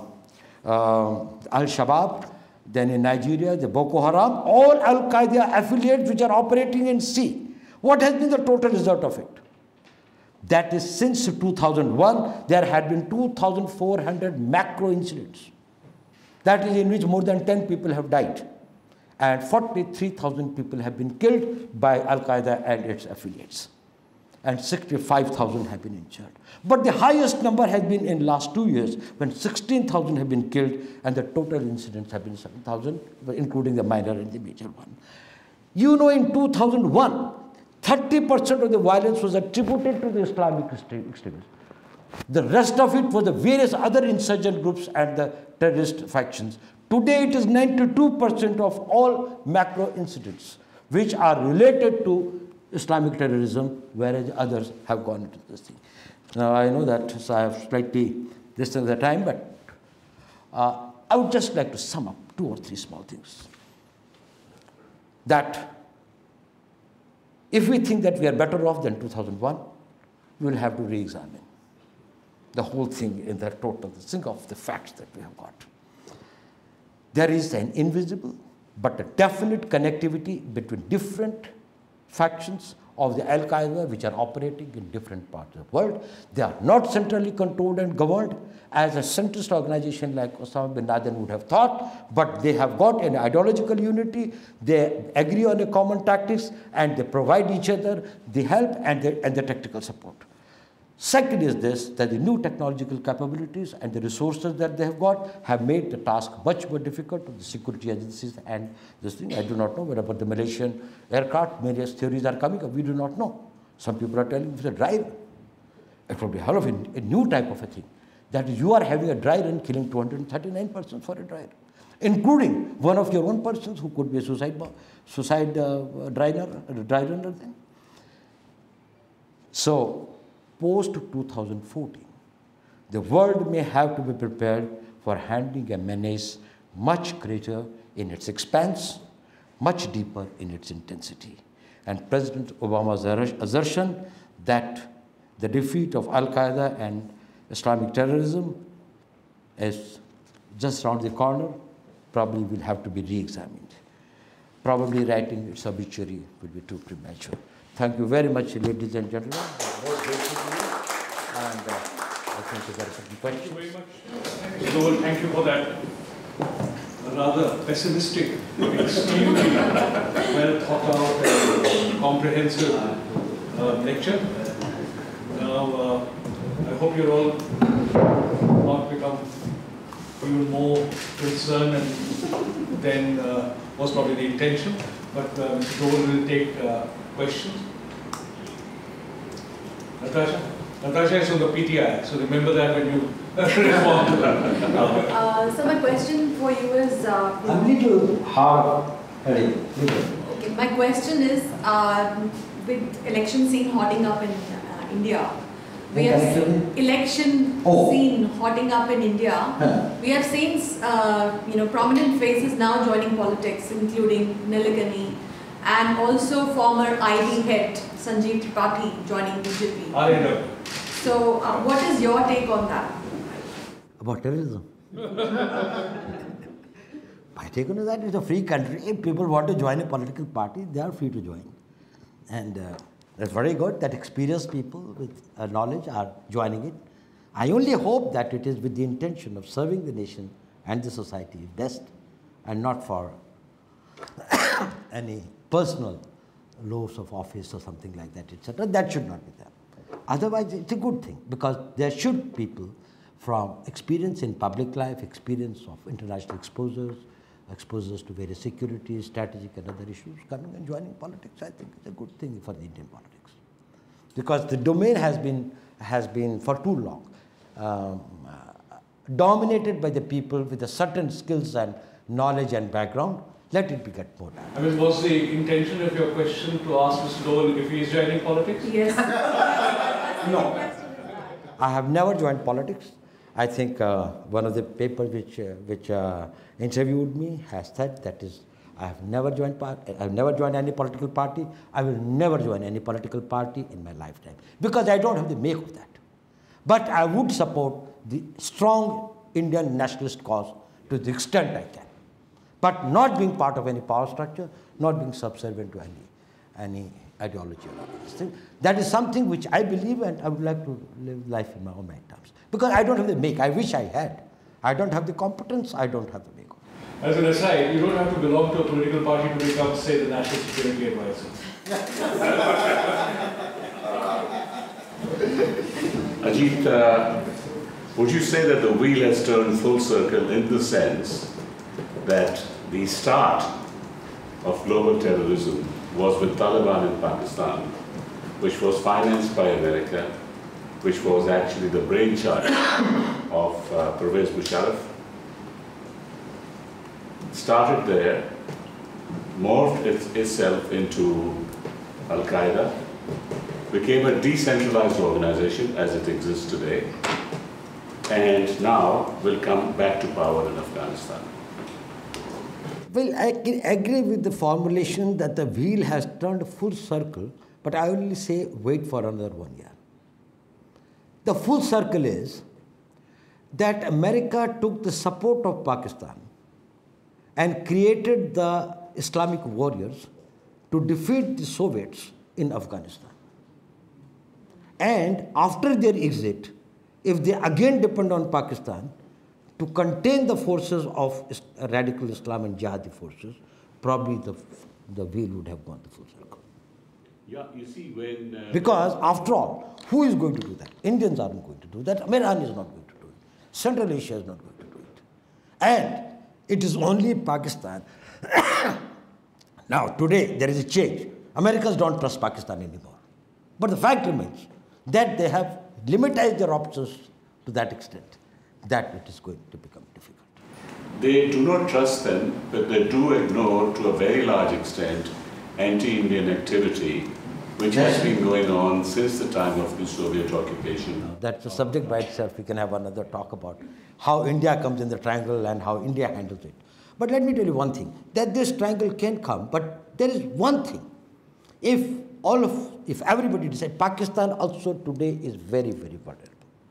uh, Al-Shabaab. Then in Nigeria, the Boko Haram, all Al-Qaeda affiliates which are operating in sea. What has been the total result of it? That is, since two thousand one, there had been two thousand four hundred macro incidents. That is, in which more than ten people have died. And forty-three thousand people have been killed by Al-Qaeda and its affiliates. And sixty-five thousand have been injured. But the highest number has been in last two years, when sixteen thousand have been killed, and the total incidents have been seven thousand, including the minor and the major one. You know, in two thousand one, thirty percent of the violence was attributed to the Islamic extremists. The rest of it was the various other insurgent groups and the terrorist factions. Today, it is ninety-two percent of all macro incidents, which are related to Islamic terrorism, whereas others have gone into this thing. Now, I know that so I have slightly this is the time, but uh, I would just like to sum up two or three small things. That if we think that we are better off than two thousand one, we will have to re-examine the whole thing in the total, think of the facts that we have got. There is an invisible but a definite connectivity between different factions of the Al-Qaeda which are operating in different parts of the world. They are not centrally controlled and governed as a centrist organization like Osama bin Laden would have thought, but they have got an ideological unity, they agree on the common tactics, and they provide each other the help and the, and the tactical support. Second is this, that the new technological capabilities and the resources that they have got have made the task much more difficult to the security agencies and this thing. I do not know whether about the Malaysian aircraft, various theories are coming up, we do not know. Some people are telling it's a dry run. It will be a hell of a, a new type of a thing. That is, you are having a dry run killing two hundred thirty-nine persons for a dry run, including one of your own persons who could be a suicide, suicide uh, dry runner, dry runner thing. So, post two thousand fourteen, the world may have to be prepared for handling a menace much greater in its expanse, much deeper in its intensity. And President Obama's assertion that the defeat of Al-Qaeda and Islamic terrorism is just around the corner, probably will have to be re-examined. Probably writing its obituary will be too premature. Thank you very much, ladies and gentlemen. Most grateful to you. And uh, I think you got a certain question. Thank you very much. Mister Doval, thank you for that rather pessimistic, extremely well thought out and comprehensive uh, lecture. Now, uh, I hope you're all not become even more concerned and then uh, was probably the intention. But uh, Mister Doval will take uh, questions. Natasha? Natasha is on the P T I, so remember that when you respond to that. Uh, so my question for you is... Uh, I'm a little hard. Okay, my question is, uh, with election scene hotting up in uh, India, we have election oh. scene hotting up in India. Huh. We have seen, uh, you know, prominent faces now joining politics, including Nilekani, and also former I D head Sanjeev Tripathi joining B J P. I know. So, uh, what is your take on that? About terrorism. My take on that, it's a free country. If people want to join a political party, they are free to join. And uh, that's very good that experienced people with uh, knowledge are joining it. I only hope that it is with the intention of serving the nation and the society best, and not for any personal loss of office or something like that, et cetera. That should not be there. Otherwise, it's a good thing, because there should people from experience in public life, experience of international exposures, exposures to various security, strategic and other issues, coming and joining politics. I think it's a good thing for the Indian politics, because the domain has been has been for too long um, uh, dominated by the people with a certain skills and knowledge and background. Let it be get more done. I mean, was the intention of your question to ask Mister Doval if he is joining politics? Yes. No. I have never joined politics. I think uh, one of the papers which uh, which uh, interviewed me has said that is, I have never joined party. I have never joined any political party. I will never join any political party in my lifetime, because I don't have the make of that. But I would support the strong Indian nationalist cause to the extent I can, but not being part of any power structure, not being subservient to any any ideology or anything. That is something which I believe, and I would like to live life in my own terms. Because I don't have the make. I wish I had. I don't have the competence. I don't have the make. As an aside, you don't have to belong to a political party to become, say, the National Security Advisor. Ajit, uh, would you say that the wheel has turned full circle in the sense that the start of global terrorism was with Taliban in Pakistan, which was financed by America, which was actually the brainchild of uh, Pervez Musharraf, started there, morphed it, itself into Al-Qaeda, became a decentralized organization as it exists today, and now will come back to power in Afghanistan? Well, I can agree with the formulation that the wheel has turned full circle, but I only say wait for another one year. The full circle is that America took the support of Pakistan and created the Islamic warriors to defeat the Soviets in Afghanistan. And after their exit, if they again depend on Pakistan to contain the forces of radical Islam and jihadi forces, probably the, the wheel would have gone the full circle. Yeah, you see, when... Uh, because after all, who is going to do that? Indians aren't going to do that. Iran is not going to do it. Central Asia is not going to do it. And it is only Pakistan. Now, today, there is a change. Americans don't trust Pakistan anymore. But the fact remains that they have limited their options to that extent, that it is going to become difficult. They do not trust them, but they do ignore, to a very large extent, anti-Indian activity, which has been going on since the time of the Soviet occupation. That's a subject by itself. We can have another talk about how India comes in the triangle and how India handles it. But let me tell you one thing, that this triangle can come, but there is one thing. If all of, if everybody decides, Pakistan also today is very, very vulnerable.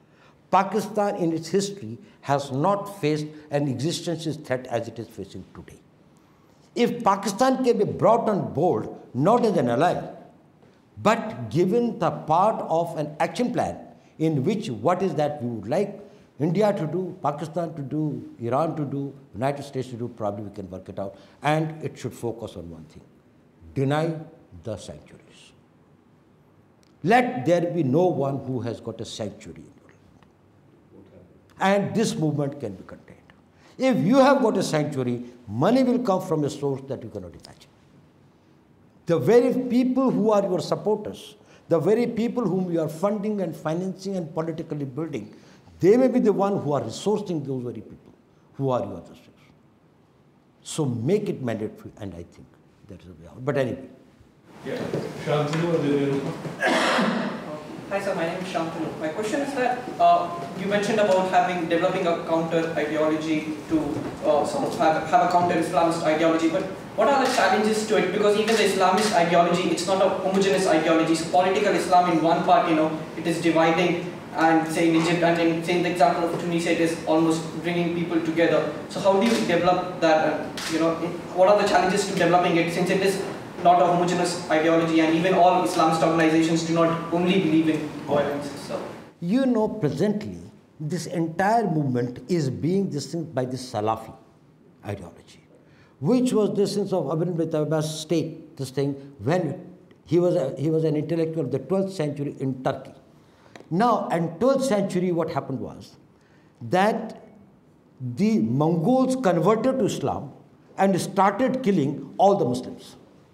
Pakistan in its history has not faced an existential threat as it is facing today. If Pakistan can be brought on board, not as an ally, but given the part of an action plan in which what is that we would like India to do, Pakistan to do, Iran to do, United States to do, probably we can work it out. And it should focus on one thing: deny the sanctuaries. Let there be no one who has got a sanctuary in your land. And this movement can be contained. If you have got a sanctuary, money will come from a source that you cannot imagine. The very people who are your supporters, the very people whom you are funding and financing and politically building, they may be the one who are resourcing those very people who are your other source. So make it mandatory, and I think that is the way out. But anyway. Yeah. Shantanu or Vivekananda? Hi sir, my name is Shantanu. My question is that uh, you mentioned about having developing a counter ideology to uh, sort of have, have a counter Islamist ideology, but what are the challenges to it? Because even the Islamist ideology, it's not a homogeneous ideology. So political Islam in one part, you know, it is dividing, and say in Egypt, and in say in the example of Tunisia, it is almost bringing people together. So how do you develop that? And, you know, what are the challenges to developing it, since it is not a homogeneous ideology, and even all Islamist organizations do not only believe in violence. So. You know, presently, this entire movement is being distinct by the Salafi ideology, which was the sense of Ibn Battalibah's state, this thing, when he was, a, he was an intellectual of the twelfth century in Turkey. Now, in twelfth century, what happened was that the Mongols converted to Islam and started killing all the Muslims.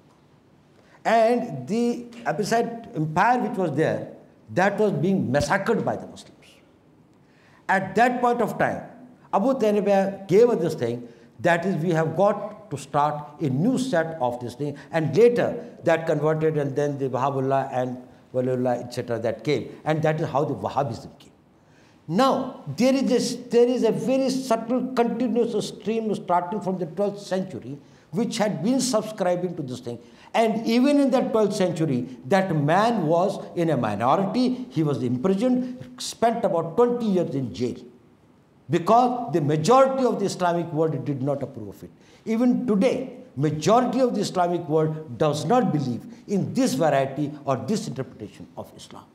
And the Abbasid Empire which was there, that was being massacred by the Muslims. At that point of time, Abu Talib gave us this thing, that is, we have got to start a new set of this thing, and later that converted, and then the Wahhabullah and Waliullah, et cetera, that came, and that is how the Wahhabism came. Now, there is, a, there is a very subtle, continuous stream starting from the twelfth century, which had been subscribing to this thing. And even in that twelfth century, that man was in a minority, he was imprisoned, spent about twenty years in jail, because the majority of the Islamic world did not approve of it. Even today, majority of the Islamic world does not believe in this variety or this interpretation of Islam.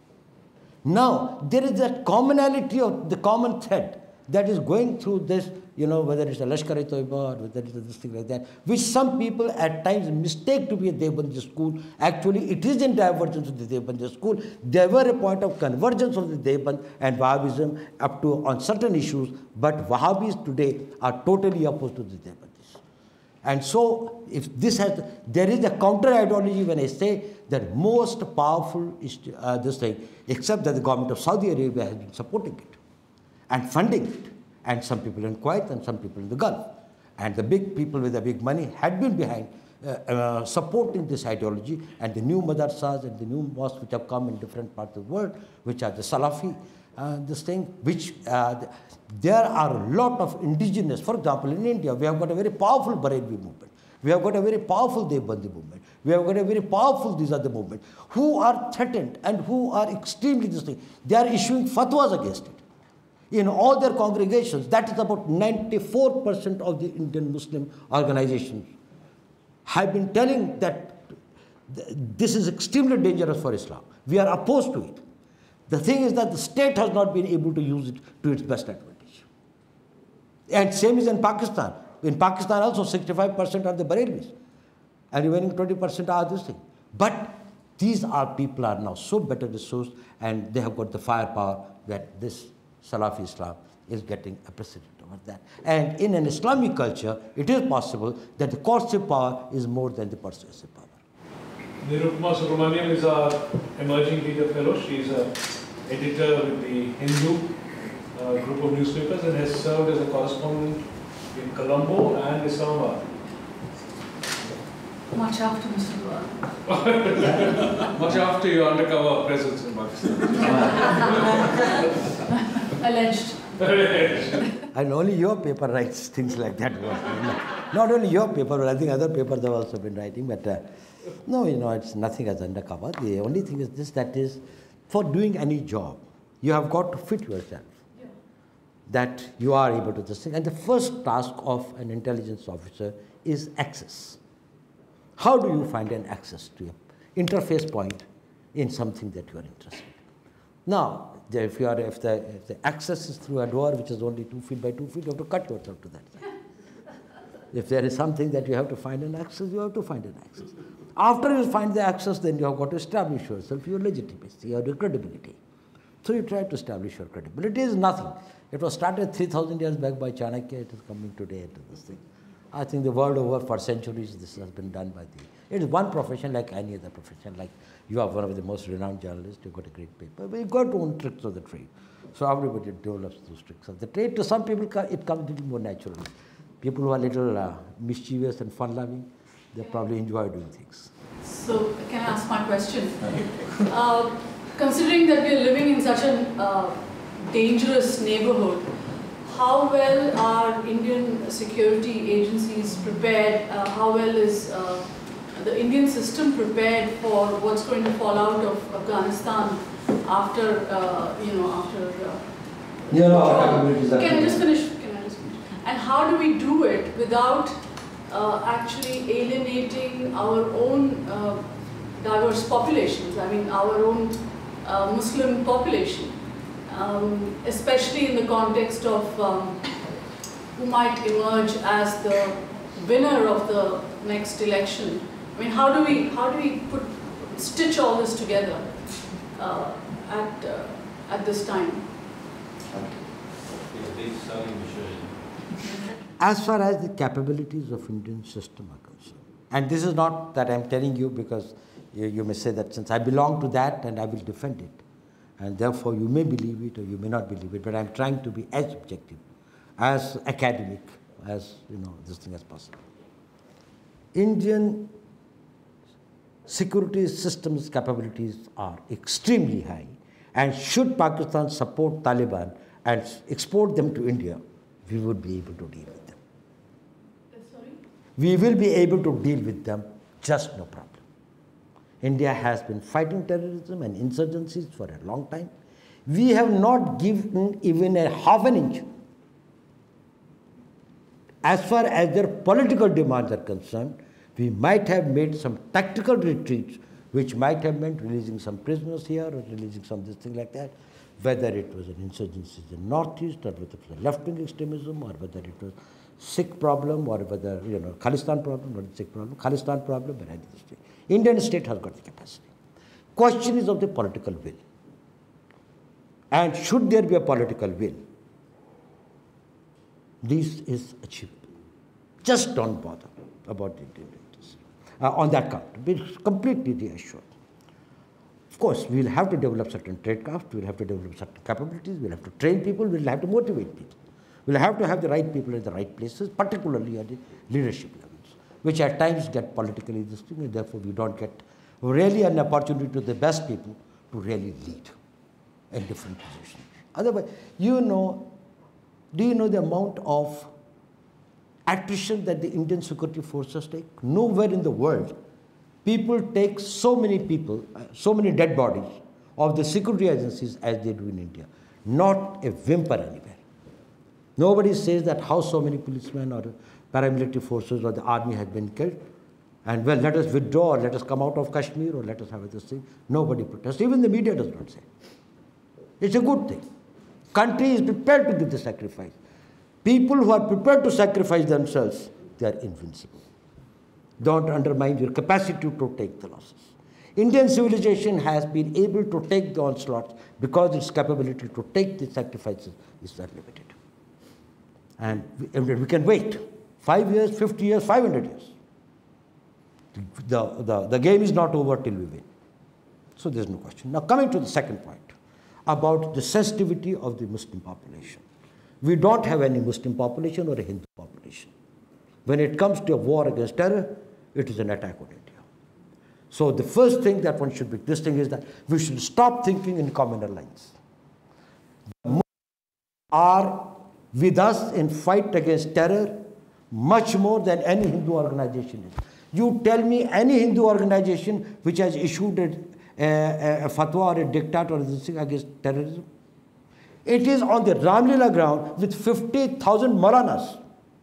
Now, there is that commonality of the common thread that is going through this, you know, whether it's a Lashkar-e-Toiba or whether it's this thing like that, which some people at times mistake to be a Deobandi school. Actually, it is in divergence of the Deobandi school. There were a point of convergence of the Deoband and Wahhabism up to on certain issues, but Wahhabis today are totally opposed to the Deobandis. And so, if this has, there is a counter ideology when I say that most powerful is uh, this thing, except that the government of Saudi Arabia has been supporting it and funding it, and some people in Kuwait and some people in the Gulf. And the big people with the big money had been behind uh, uh, supporting this ideology, and the new madrasas and the new mosques which have come in different parts of the world, which are the Salafi, uh, this thing, which uh, there are a lot of indigenous, for example, in India, we have got a very powerful Barelvi movement. We have got a very powerful Deobandi movement. We have got a very powerful these other movements who are threatened and who are extremely this thing. They are issuing fatwas against it in all their congregations. That is about ninety-four percent of the Indian Muslim organizations have been telling that this is extremely dangerous for Islam. We are opposed to it. The thing is that the state has not been able to use it to its best advantage. And same is in Pakistan. In Pakistan also sixty-five percent are the Barelvis, and remaining twenty percent are this thing. But these are people are now so better resourced, and they have got the firepower that this Salafi Islam is getting a precedent over that. And in an Islamic culture, it is possible that the coercive power is more than the persuasive power. Nirupama Subramanian is our emerging leader fellow. She is an editor with the Hindu uh, group of newspapers and has served as a correspondent in Colombo and Islamabad. Much after Mister Doval. Much after your undercover presence in Pakistan. Alleged. And only your paper writes things like that. Not only your paper, but I think other papers have also been writing. But uh, no, you know, it's nothing as undercover. The only thing is this, that is, for doing any job, you have got to fit yourself that you are able to this thing. And the first task of an intelligence officer is access. How do you find an access to your interface point in something that you are interested in? Now, if, you are, if, the, if the access is through a door which is only two feet by two feet, you have to cut yourself to that side. If there is something that you have to find an access, you have to find an access. After you find the access, then you have got to establish yourself, your legitimacy, your credibility. So you try to establish your credibility. It is nothing. It was started three thousand years back by Chanakya. It is coming today to this thing. I think the world over for centuries this has been done by the... It is one profession like any other profession. Like you are one of the most renowned journalists, you've got a great paper. But you've got to own tricks of the trade. So everybody develops those tricks of the trade. To some people, it comes a little more naturally. People who are a little uh, mischievous and fun-loving, they probably enjoy doing things. So, can I ask my question? uh, considering that we are living in such a uh, dangerous neighborhood, how well are Indian security agencies prepared? Uh, how well is uh, the Indian system prepared for what's going to fall out of Afghanistan after, uh, you know, after... Uh, you know, uh, can I just finish? And how do we do it without uh, actually alienating our own uh, diverse populations, I mean our own uh, Muslim population, um, especially in the context of um, who might emerge as the winner of the next election. I mean, how do we, how do we put, stitch all this together uh, at, uh, at this time? As far as the capabilities of Indian system are concerned, and this is not that I'm telling you because you, you may say that since I belong to that and I will defend it, and therefore you may believe it or you may not believe it, but I'm trying to be as objective, as academic, as you know, this thing as possible. Indian security systems capabilities are extremely high, and should Pakistan support Taliban and export them to India, we would be able to deal with them. Sorry? We will be able to deal with them, just no problem. India has been fighting terrorism and insurgencies for a long time. We have not given even a half an inch. As far as their political demands are concerned, we might have made some tactical retreats, which might have meant releasing some prisoners here or releasing some this thing like that. Whether it was an insurgency in the northeast, or whether it was left-wing extremism, or whether it was Sikh problem, or whether, you know, Khalistan problem, not Sikh problem, Khalistan problem, but any this thing. Indian state has got the capacity. Question is of the political will. And should there be a political will, this is achievable. Just don't bother about the Indian interest. Uh, on that count, be completely reassured. Of course, we'll have to develop certain tradecraft, we'll have to develop certain capabilities, we'll have to train people, we'll have to motivate people. We'll have to have the right people at the right places, particularly at the leadership levels, which at times get politically distinct, and therefore we don't get really an opportunity to the best people to really lead in different positions. Otherwise, you know, do you know the amount of attrition that the Indian security forces take? Nowhere in the world people take so many people, uh, so many dead bodies of the security agencies as they do in India. Not a whimper anywhere. Nobody says that how so many policemen or paramilitary forces or the army has been killed, and well, let us withdraw, or let us come out of Kashmir, or let us have this thing. Nobody protests. Even the media does not say. It's a good thing. Country is prepared to give the sacrifice. People who are prepared to sacrifice themselves, they are invincible. Don't undermine your capacity to take the losses. Indian civilization has been able to take the onslaughts because its capability to take the sacrifices is unlimited. And we, and we can wait five years, fifty years, five hundred years. The, the, the game is not over till we win. So there's no question. Now coming to the second point about the sensitivity of the Muslim population. We don't have any Muslim population or a Hindu population. When it comes to a war against terror, it is an attack on India. So the first thing that one should be, this thing is that we should stop thinking in communal lines. The Muslims are with us in fight against terror much more than any Hindu organization is. You tell me any Hindu organization which has issued a, a, a fatwa or a diktat or this thing against terrorism. It is on the Ramlila ground with fifty thousand Maulanas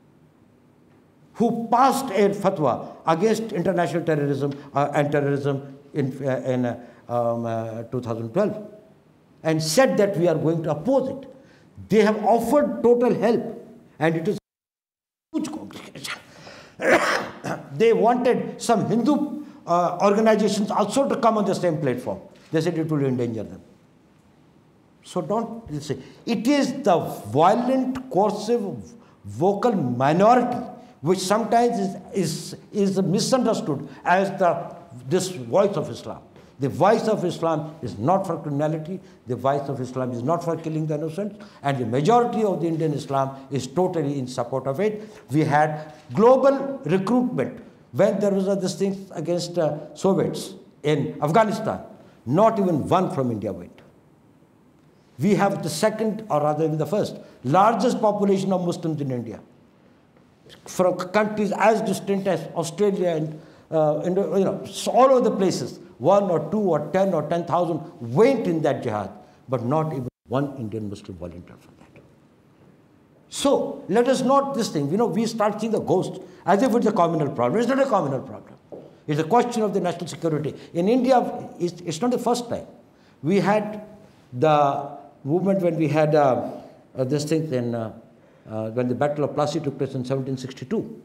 who passed a fatwa against international terrorism uh, and terrorism in, uh, in uh, um, uh, two thousand twelve and said that we are going to oppose it. They have offered total help, and it is a huge congregation. They wanted some Hindu uh, organizations also to come on the same platform. They said it will endanger them. So don't say. It is the violent, coercive, vocal minority which sometimes is, is, is misunderstood as the, this voice of Islam. The voice of Islam is not for criminality, the voice of Islam is not for killing the innocent, and the majority of the Indian Islam is totally in support of it. We had global recruitment when there was uh, this thing against uh, Soviets in Afghanistan. Not even one from India went. We have the second, or rather even the first, largest population of Muslims in India. From countries as distant as Australia and uh, and, you know, all over the places, one or two or ten or ten thousand went in that jihad, but not even one Indian Muslim volunteer for that. So let us not this thing, you know, we start seeing the ghost as if it's a communal problem. It's not a communal problem. It's a question of the national security. In India, it's, it's not the first time. We had the movement when we had uh, uh, this thing in, uh, uh, when the Battle of Plassey took place in seventeen sixty-two.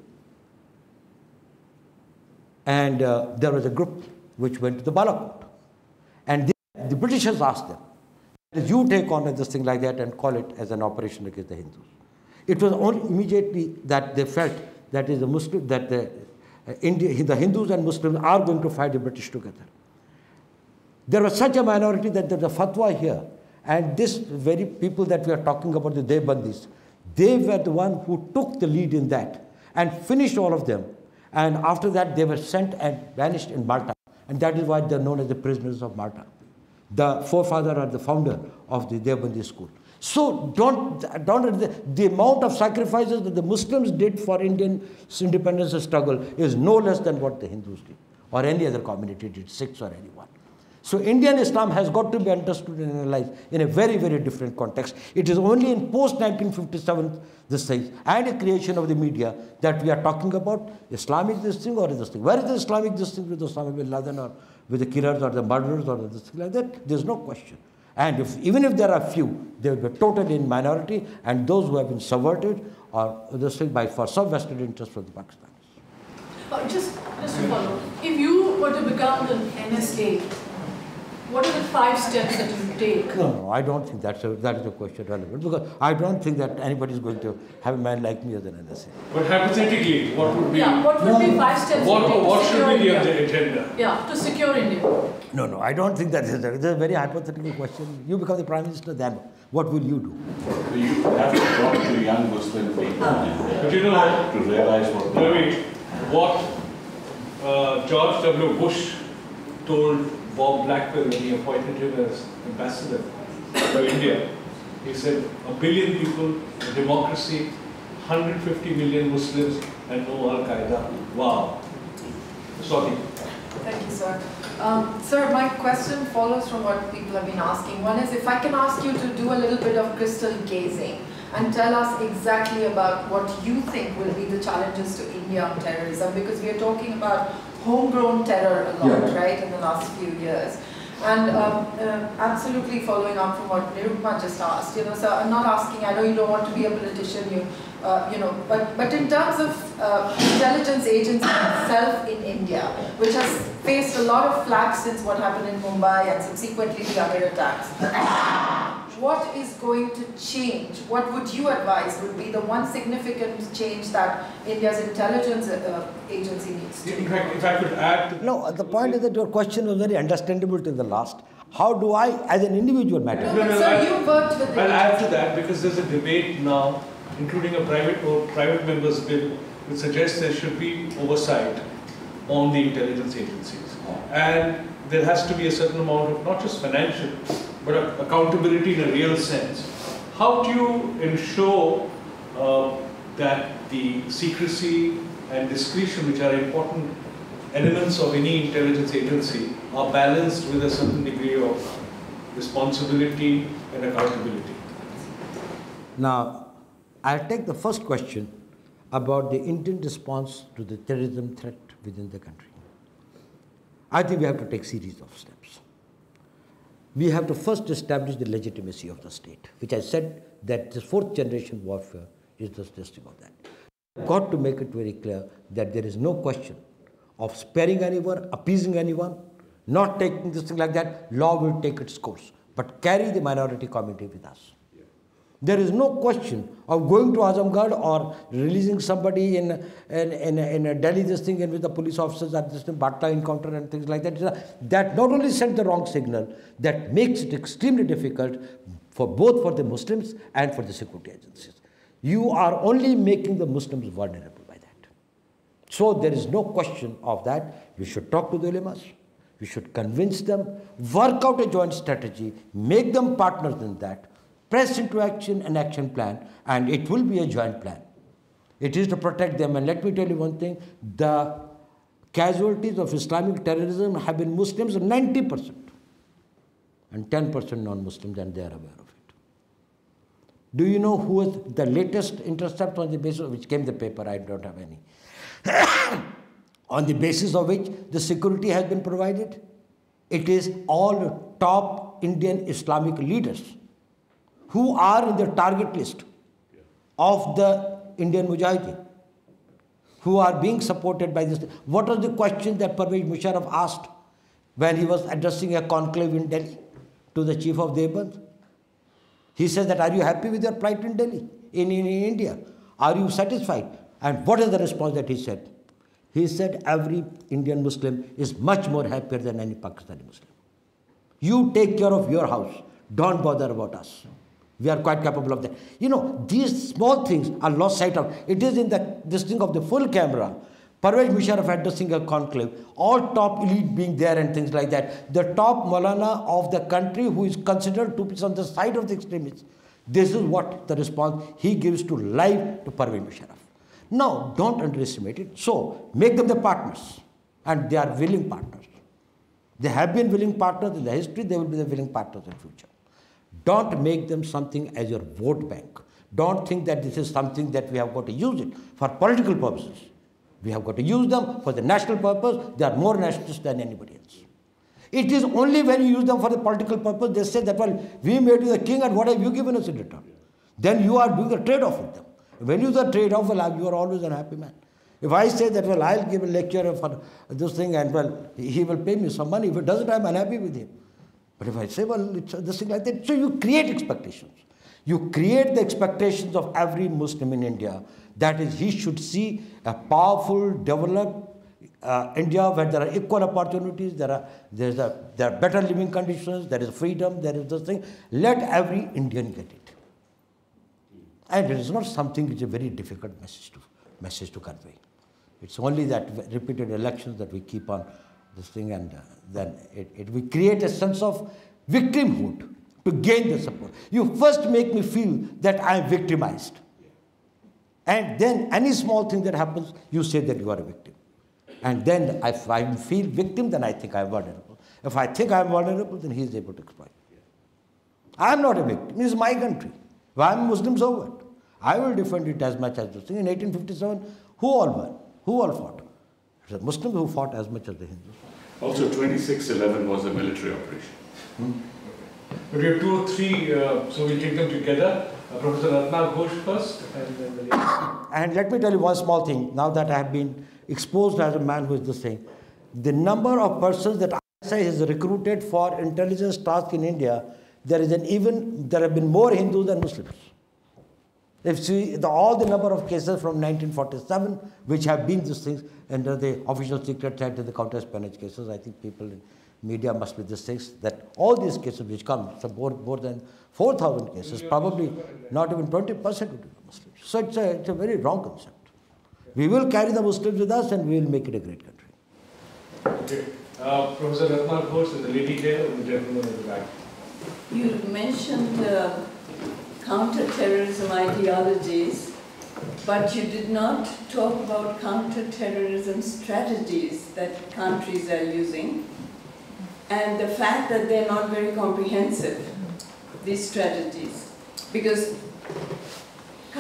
And uh, there was a group which went to the Balakot. And they, the Britishers asked them, you take on this thing like that and call it as an operation against the Hindus. It was only immediately that they felt that is the Muslim, that the, uh, India, the Hindus and Muslims are going to fight the British together. There was such a minority that there's a fatwa here. And this very people that we are talking about, the Devbandis, they were the one who took the lead in that and finished all of them. And after that, they were sent and banished in Malta. And that is why they're known as the prisoners of Malta. The forefather or the founder of the Devbandi school. So don't, don't the, the amount of sacrifices that the Muslims did for Indian independence struggle is no less than what the Hindus did, or any other community did, Sikhs or anyone. So Indian Islam has got to be understood and analyzed in a very, very different context. It is only in post nineteen fifty-seven, this thing, and a creation of the media that we are talking about Islamic this thing or this thing. Where is the Islamic this thing with Osama bin Laden or with the killers or the murderers or this thing like that? There's no question. And if, even if there are few, they will be totally in minority, and those who have been subverted or this thing by for some vested interest from the Pakistanis. Uh, just, just to follow, if you were to become the N S A, what are the five steps that you take? No, no, I don't think that's a, that is a question relevant, because I don't think that anybody is going to have a man like me as an N S A. But hypothetically, what would be? Yeah, what would no, be five steps What, you take what to should secure be the India? agenda? Yeah, to secure India. No, no, I don't think that is a, it's a very hypothetical question. You become the Prime Minister, then what will you do? So you have to talk to young Muslim people in India But you know, to realize what I they mean, what uh, George W. Bush told Bob Blackwell when he appointed him as ambassador to India. He said, a billion people, a democracy, one hundred fifty million Muslims, and no Al-Qaeda. Wow. Sorry. Thank you, sir. Um, sir, my question follows from what people have been asking. One is, if I can ask you to do a little bit of crystal gazing and tell us exactly about what you think will be the challenges to India on terrorism, because we are talking about homegrown terror a lot, yeah. right, in the last few years. And um, uh, absolutely following up from what Nirupma just asked, you know, so I'm not asking, I know you don't want to be a politician, you, uh, you know, but, but in terms of uh, intelligence agency itself in India, which has faced a lot of flack since what happened in Mumbai and subsequently the other attacks, what is going to change? What would you advise would be the one significant change that India's intelligence uh, agency needs to In fact, if I could add to No, the point is that your question was very understandable till the last. How do I, as an individual matter? No, but sir, you worked with the I'll add to that, because there's a debate now, including a private or private members bill, which suggests there should be oversight on the intelligence agencies. And there has to be a certain amount of, not just financial, but accountability in a real sense. How do you ensure uh, that the secrecy and discretion, which are important elements of any intelligence agency, are balanced with a certain degree of responsibility and accountability? Now, I'll take the first question about the Indian response to the terrorism threat within the country. I think we have to take series of steps. We have to first establish the legitimacy of the state, which I said that this fourth generation warfare is the testing of that. We've got to make it very clear that there is no question of sparing anyone, appeasing anyone, not taking this thing like that. Law will take its course, but carry the minority community with us. Yeah. There is no question of going to Azamgarh or releasing somebody in, in, in, in a Delhi, this thing, and with the police officers at this Batla encounter and things like that. That not only sent the wrong signal, that makes it extremely difficult for both for the Muslims and for the security agencies. You are only making the Muslims vulnerable by that. So there is no question of that. You should talk to the ulamas. You should convince them, work out a joint strategy, make them partners in that, press into action an action plan, and it will be a joint plan. It is to protect them. And let me tell you one thing, the casualties of Islamic terrorism have been Muslims ninety percent and ten percent non-Muslims, and they are aware of it. Do you know who is the latest intercept on the basis of which came the paper? I don't have any. On the basis of which the security has been provided? It is all top Indian Islamic leaders who are in the target list of the Indian Mujahideen, who are being supported by this. What was the question that Pervez Musharraf asked when he was addressing a conclave in Delhi to the chief of Deoband? He says that, are you happy with your plight in Delhi, in, in, in India? Are you satisfied? And what is the response that he said? He said, every Indian Muslim is much more happier than any Pakistani Muslim. You take care of your house. Don't bother about us. We are quite capable of that. You know, these small things are lost sight of. It is in the, this thing of the full camera. Pervez Musharraf addressing a conclave, all top elite being there and things like that. The top Maulana of the country who is considered to be on the side of the extremists. This is what the response he gives to live to Pervez Musharraf. Now, don't underestimate it. So, make them the partners. And they are willing partners. They have been willing partners in the history, they will be the willing partners in the future. Don't make them something as your vote bank. Don't think that this is something that we have got to use it for political purposes. We have got to use them for the national purpose. They are more nationalist than anybody else. It is only when you use them for the political purpose, they say that, well, we made you the king and what have you given us in return? Then you are doing a trade-off with them. When you do a trade-off, well, you are always an happy man. If I say that, well, I'll give a lecture for this thing and, well, he will pay me some money. If it doesn't, I'm unhappy with him. But if I say, well, it's this thing like that, so you create expectations. You create the expectations of every Muslim in India. That is, he should see a powerful, developed uh, India where there are equal opportunities, there are, there's a, there are better living conditions, there is freedom, there is this thing. Let every Indian get it. And it is not something which is a very difficult message to, message to convey. It's only that repeated elections that we keep on this thing, and uh, then it, it we create a sense of victimhood to gain the support. You first make me feel that I am victimized. And then any small thing that happens, you say that you are a victim. And then if I feel victim, then I think I am vulnerable. If I think I am vulnerable, then he is able to exploit. I am not a victim. It is my country. If I am Muslim, so what? I will defend it as much as this thing. In eighteen fifty-seven, who all won? Who all fought? It was the Muslims who fought as much as the Hindus. Also, twenty-six eleven was a military operation. Hmm? But we have two or three, uh, so we'll take them together. Uh, Professor Ratna Ghosh first, and then the next. And let me tell you one small thing. Now that I have been exposed as a man who is this thing, the number of persons that I S I has recruited for intelligence tasks in India, there is an even there have been more Hindus than Muslims. If you see the, all the number of cases from nineteen forty-seven, which have been these things under the official secret side to the counter-espionage cases, I think people in media must be these things, that all these cases which come, so more, more than four thousand cases, probably not even twenty percent would be Muslims. So it's a, it's a very wrong concept. We will carry the Muslims with us and we will make it a great country. Okay. Uh, Professor Ratna Ghosh, the lady here and the gentleman in the back. You mentioned uh, counter-terrorism ideologies, but you did not talk about counter-terrorism strategies that countries are using, and the fact that they're not very comprehensive, these strategies. Because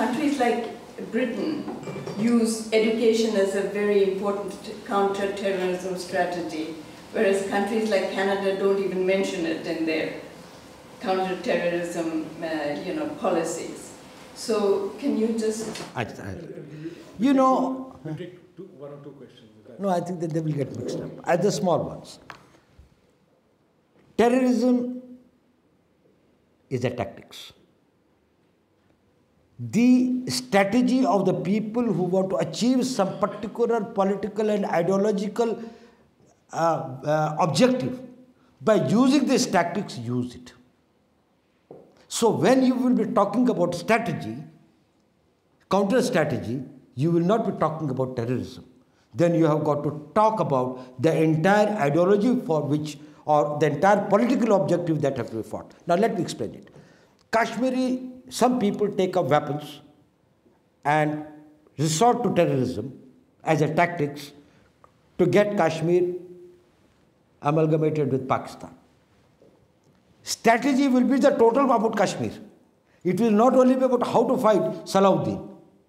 countries like Britain use education as a very important counter-terrorism strategy, whereas countries like Canada don't even mention it in their counter-terrorism, uh, you know, policies. So can you just... I, I, you know... We'll take two, one or two questions. No, I think that they will get mixed up. At the small ones. Terrorism is a tactics. The strategy of the people who want to achieve some particular political and ideological uh, uh, objective, by using these tactics, use it. So when you will be talking about strategy, counter strategy, you will not be talking about terrorism. Then you have got to talk about the entire ideology for which, or the entire political objective that have to be fought. Now let me explain it. Kashmiri, some people take up weapons and resort to terrorism as a tactics to get Kashmir amalgamated with Pakistan. Strategy will be the total about Kashmir. It will not only be about how to fight Salahuddin.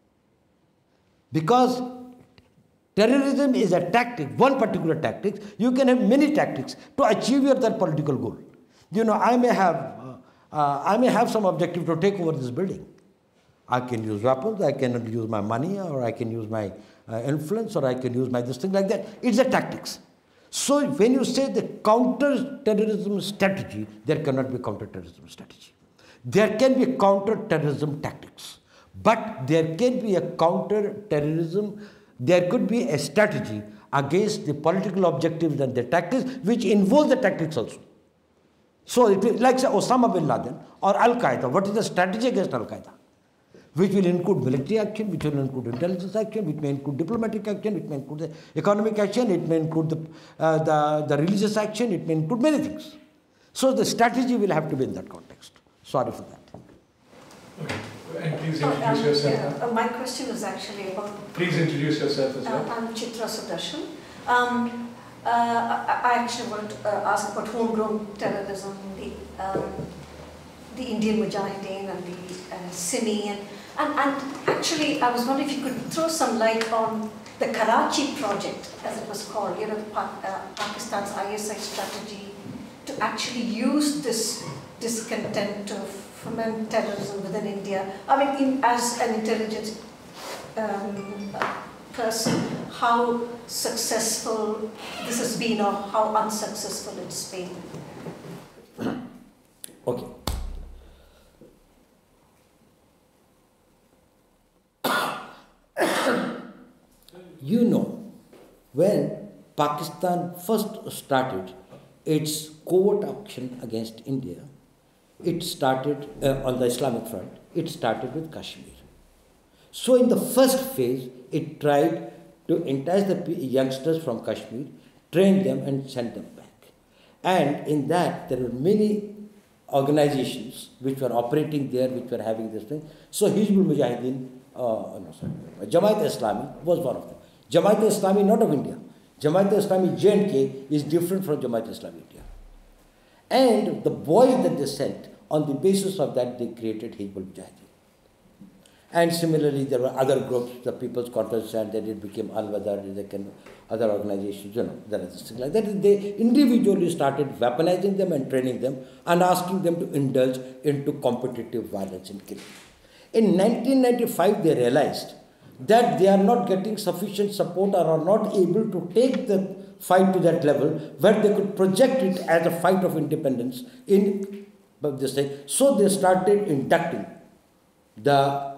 Because terrorism is a tactic, one particular tactic. You can have many tactics to achieve your that political goal. You know, I may have, uh, uh, I may have some objective to take over this building. I can use weapons, I can use my money, or I can use my uh, influence, or I can use my this thing like that. It's a tactics. So when you say the counter-terrorism strategy, there cannot be counter-terrorism strategy. There can be counter-terrorism tactics. But there can be a counter-terrorism, there could be a strategy against the political objectives and the tactics, which involve the tactics also. So it is like say Osama bin Laden or Al-Qaeda. What is the strategy against Al-Qaeda? Which will include military action, which will include intelligence action, which may include diplomatic action, it may include the economic action, it may include the, uh, the, the religious action, it may include many things. So the strategy will have to be in that context. Sorry for that. Okay. And please Oh, introduce um, yourself. yeah. Uh, my question is actually about... Please introduce yourself as well. Uh, I'm Chitra Sudarshan. Um, uh, I, I actually want to uh, ask about homegrown terrorism, the, um, the Indian Mujahideen and the uh, Simi. And, and, and actually, I was wondering if you could throw some light on the Karachi project, as it was called, you know, pa uh, Pakistan's I S I strategy to actually use this discontent to foment terrorism within India. I mean, in, as an intelligence um, person, how successful this has been or how unsuccessful it's been. Okay. You know, when Pakistan first started its covert action against India, it started uh, on the Islamic front, it started with Kashmir. So in the first phase, it tried to entice the youngsters from Kashmir, train them and send them back. And in that, there were many organizations which were operating there, which were having this thing. So Hizbul Mujahideen, uh, no, sorry, Jamaat Islami was one of them. Jamaat Islami, not of India. Jamaat Islami J and K is different from Jamaat Islami India. And the boys that they sent, on the basis of that, they created Hizbul Mujahideen. And similarly, there were other groups, the People's Conference, and then it became Al-Wadar, they can, other organizations, you know, there are things like that. They individually started weaponizing them and training them and asking them to indulge into competitive violence and killing. In nineteen ninety-five, they realized that they are not getting sufficient support or are not able to take the fight to that level where they could project it as a fight of independence in this thing. So they started inducting the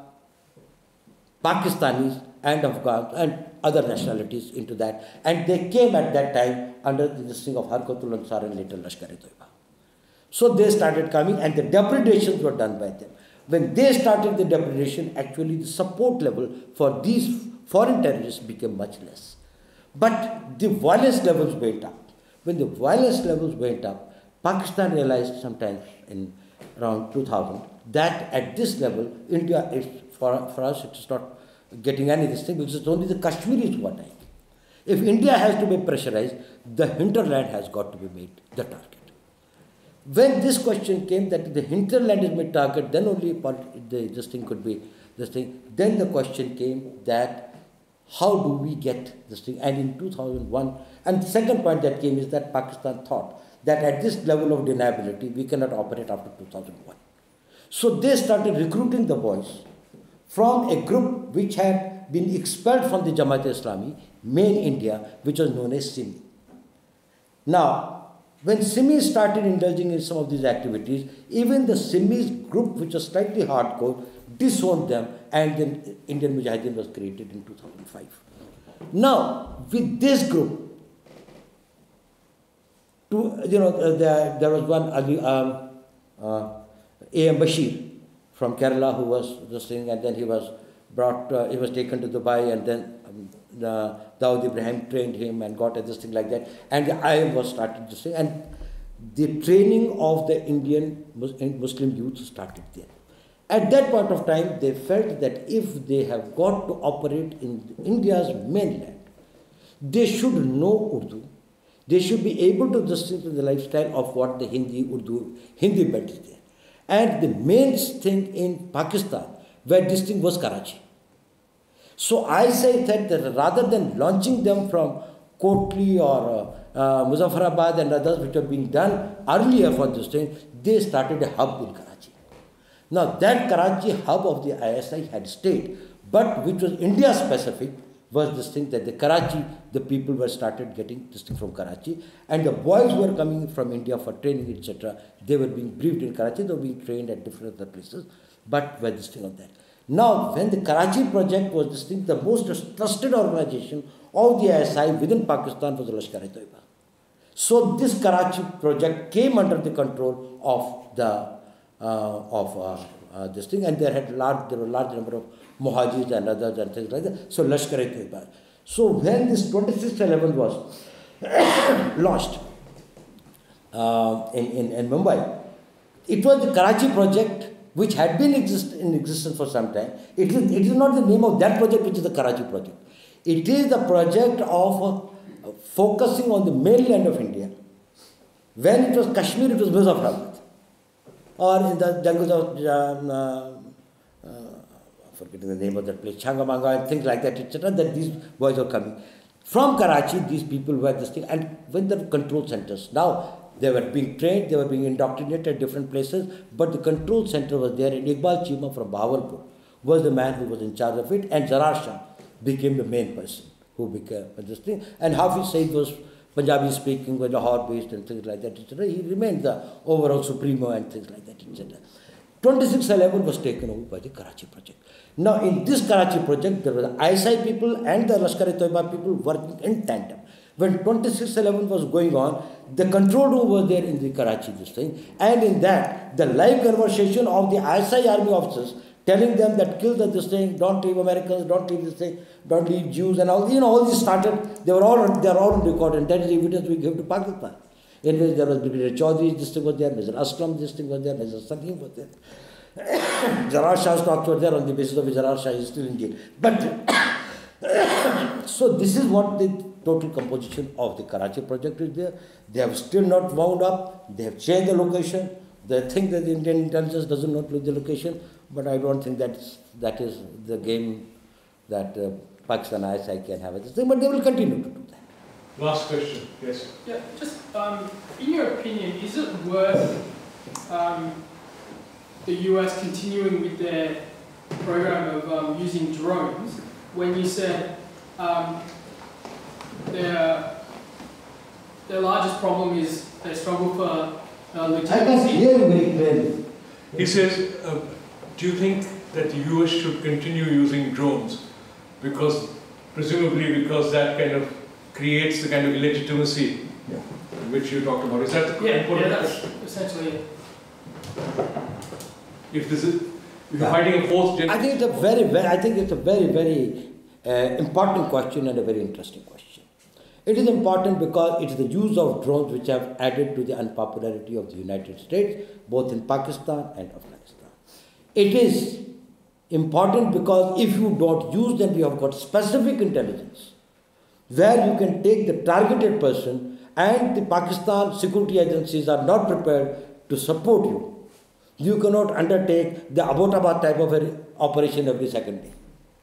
Pakistanis and Afghans and other nationalities into that, and they came at that time under this thing of Harkatul Ansar and later Lashkar-e-Toiba. So they started coming and the depredations were done by them. When they started the depredation, actually the support level for these foreign terrorists became much less. But the violence levels went up. When the violence levels went up, Pakistan realized sometimes in around two thousand that at this level, India is, for, for us, it is not getting any this thing because it's only the Kashmiris who are dying. If India has to be pressurized, the hinterland has got to be made the target. When this question came that the hinterland is my target, then only the, this thing could be this thing. Then the question came that how do we get this thing? And in two thousand one, and the second point that came is that Pakistan thought that at this level of deniability, we cannot operate after two thousand one. So they started recruiting the boys from a group which had been expelled from the Jamaat-e-Islami, main India, which was known as Simi. Now, when Simis started indulging in some of these activities, even the Simis group, which was slightly hardcore, disowned them, and then Indian Mujahideen was created in two thousand five. Now, with this group, to, you know, uh, there, there was one Ali, um, uh, A M Bashir from Kerala who was this thing, and then he was brought, uh, he was taken to Dubai, and then um, the Dawood Ibrahim trained him and got this thing like that, and the I M was started this thing, and the training of the Indian Muslim youth started there. At that point of time, they felt that if they have got to operate in India's mainland, they should know Urdu. They should be able to distinguish the lifestyle of what the Hindi, Urdu, Hindi belt is there. And the main thing in Pakistan where this thing was Karachi. So I say that, that rather than launching them from Kotli or uh, uh, Muzaffarabad and others which were being done earlier for this thing, they started a hub in Karachi. Now that Karachi hub of the I S I had stayed, but which was India specific, was this thing that the Karachi, the people were started getting this thing from Karachi, and the boys who were coming from India for training, et cetera, they were being briefed in Karachi, they were being trained at different other places, but were this thing of that. Now, when the Karachi project was this thing, the most trusted organization of the I S I within Pakistan was the Lashkar-e-Toiba. So this Karachi project came under the control of the uh, of uh, uh, this thing, and there had large there were large number of Muhajirs and others and things like that. So Lashkar-e-Toiba. So when this twenty-six eleven was launched uh, in, in in Mumbai, it was the Karachi project, which had been exist in existence for some time. It is, it is not the name of that project which is the Karachi project. It is the project of uh, focusing on the mainland of India. When it was Kashmir, it was Muzaffarabad. Or in the jungles of, um, uh, uh, I'm forgetting the name of that place, Changamanga and things like that, et cetera, that these boys were coming. From Karachi, these people were this thing, and when the control centers. Now, they were being trained, they were being indoctrinated at different places, but the control center was there, and Iqbal Chima from Bahawalpur was the man who was in charge of it, and Zarar Shah became the main person who became this thing. And Hafiz Saeed was Punjabi speaking, was Lahore based and things like that, et cetera. He remained the overall supremo and things like that, et cetera. twenty-six eleven was taken over by the Karachi project. Now, in this Karachi project, there were the I S I people and the Lashkar-e-Toiba people working in tandem. When twenty-six eleven was going on, the control room was there in the Karachi, this thing, and in that, the live conversation of the I S I army officers telling them that kill the this thing, don't leave Americans, don't leave this thing, don't leave Jews, and all, you know, all this started, they were all, they are all recorded, and that is evidence we give to Pakistan. In which there was Brigadier Chaudhry, this thing was there, Mister Aslam, this thing was there, Mister Sakim was there. Zarar Shah's talks were there, on the basis of which Zarar Shah is still in jail. But, so this is what the total composition of the Karachi project is there. They have still not wound up, they have changed the location. They think that the Indian intelligence doesn't know the location, but I don't think that's, that is the game that uh, Pakistan I S I can have at this thing, but they will continue to do that. Last question, yes. Yeah, just um, in your opinion, is it worth um, the U S continuing with their program of um, using drones when you said um, their, their largest problem is they struggle for uh, legitimacy? I can hear you very clearly. He says, uh, do you think that the U S should continue using drones? Because, presumably because that kind of creates the kind of illegitimacy yeah. which you talked about. Is that the yeah, yeah, that's essentially it. If this is, if you're fighting a fourth generation. I think it's a very, very, I think it's a very, very uh, important question and a very interesting question. It is important because it is the use of drones which have added to the unpopularity of the United States, both in Pakistan and Afghanistan. It is important because if you don't use them, you have got specific intelligence where you can take the targeted person, and the Pakistan security agencies are not prepared to support you. You cannot undertake the Abbottabad type of a operation every second day.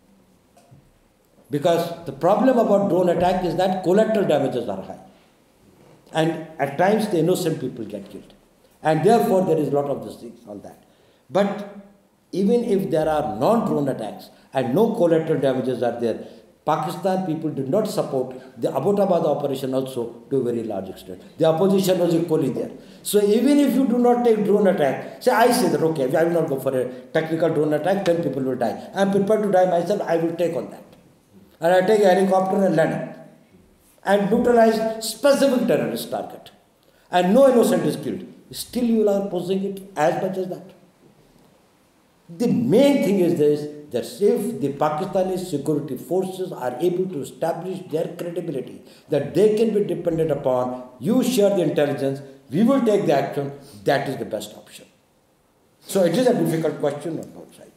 Because the problem about drone attack is that collateral damages are high. And at times the innocent people get killed. And therefore there is a lot of these things on that. But even if there are non-drone attacks and no collateral damages are there, Pakistan people did not support the Abbottabad operation also to a very large extent. The opposition was equally there. So even if you do not take drone attack, say I say that okay, I will not go for a technical drone attack, ten people will die. I am prepared to die myself, I will take on that. And I take a helicopter and land it. And neutralize specific terrorist target. And no innocent is killed. Still you are posing it as much as that. The main thing is this, that if the Pakistani security forces are able to establish their credibility, that they can be dependent upon, you share the intelligence, we will take the action, that is the best option. So it is a difficult question on both sides.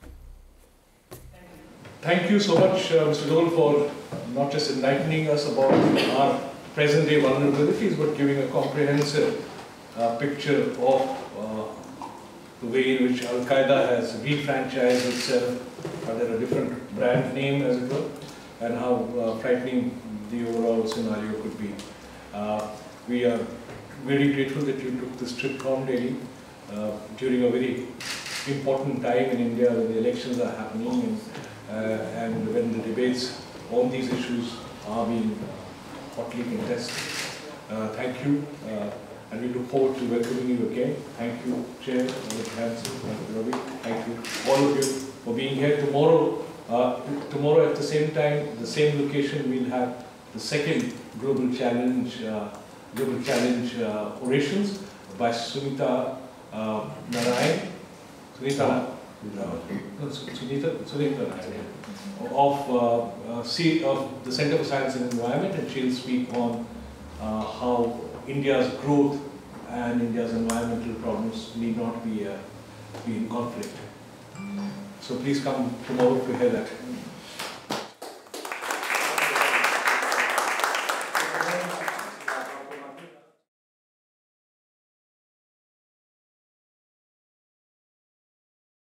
Thank you so much, uh, Mister Doval, for not just enlightening us about our present-day vulnerabilities, but giving a comprehensive uh, picture of uh, the way in which Al-Qaeda has refranchised itself under a different brand name, as it were, and how uh, frightening the overall scenario could be. Uh, we are very grateful that you took this trip from Delhi uh, during a very important time in India when the elections are happening and, uh, and when the debates on these issues are being uh, hotly contested. Uh, thank you. Uh, And we look forward to welcoming you again. Thank you, Chair, Hanson, Ravi. Thank you, all of you, for being here. Tomorrow, uh, tomorrow at the same time, the same location, we'll have the second Global Challenge, uh, Global Challenge uh, orations by Sunita uh, Narayan. Sunita, uh, no, Sunita, Sunita Narayan, of uh, uh, C, of the Center for Science and Environment, and she'll speak on uh, how India's growth and India's environmental problems need not be, uh, be in conflict. So please come tomorrow to hear that.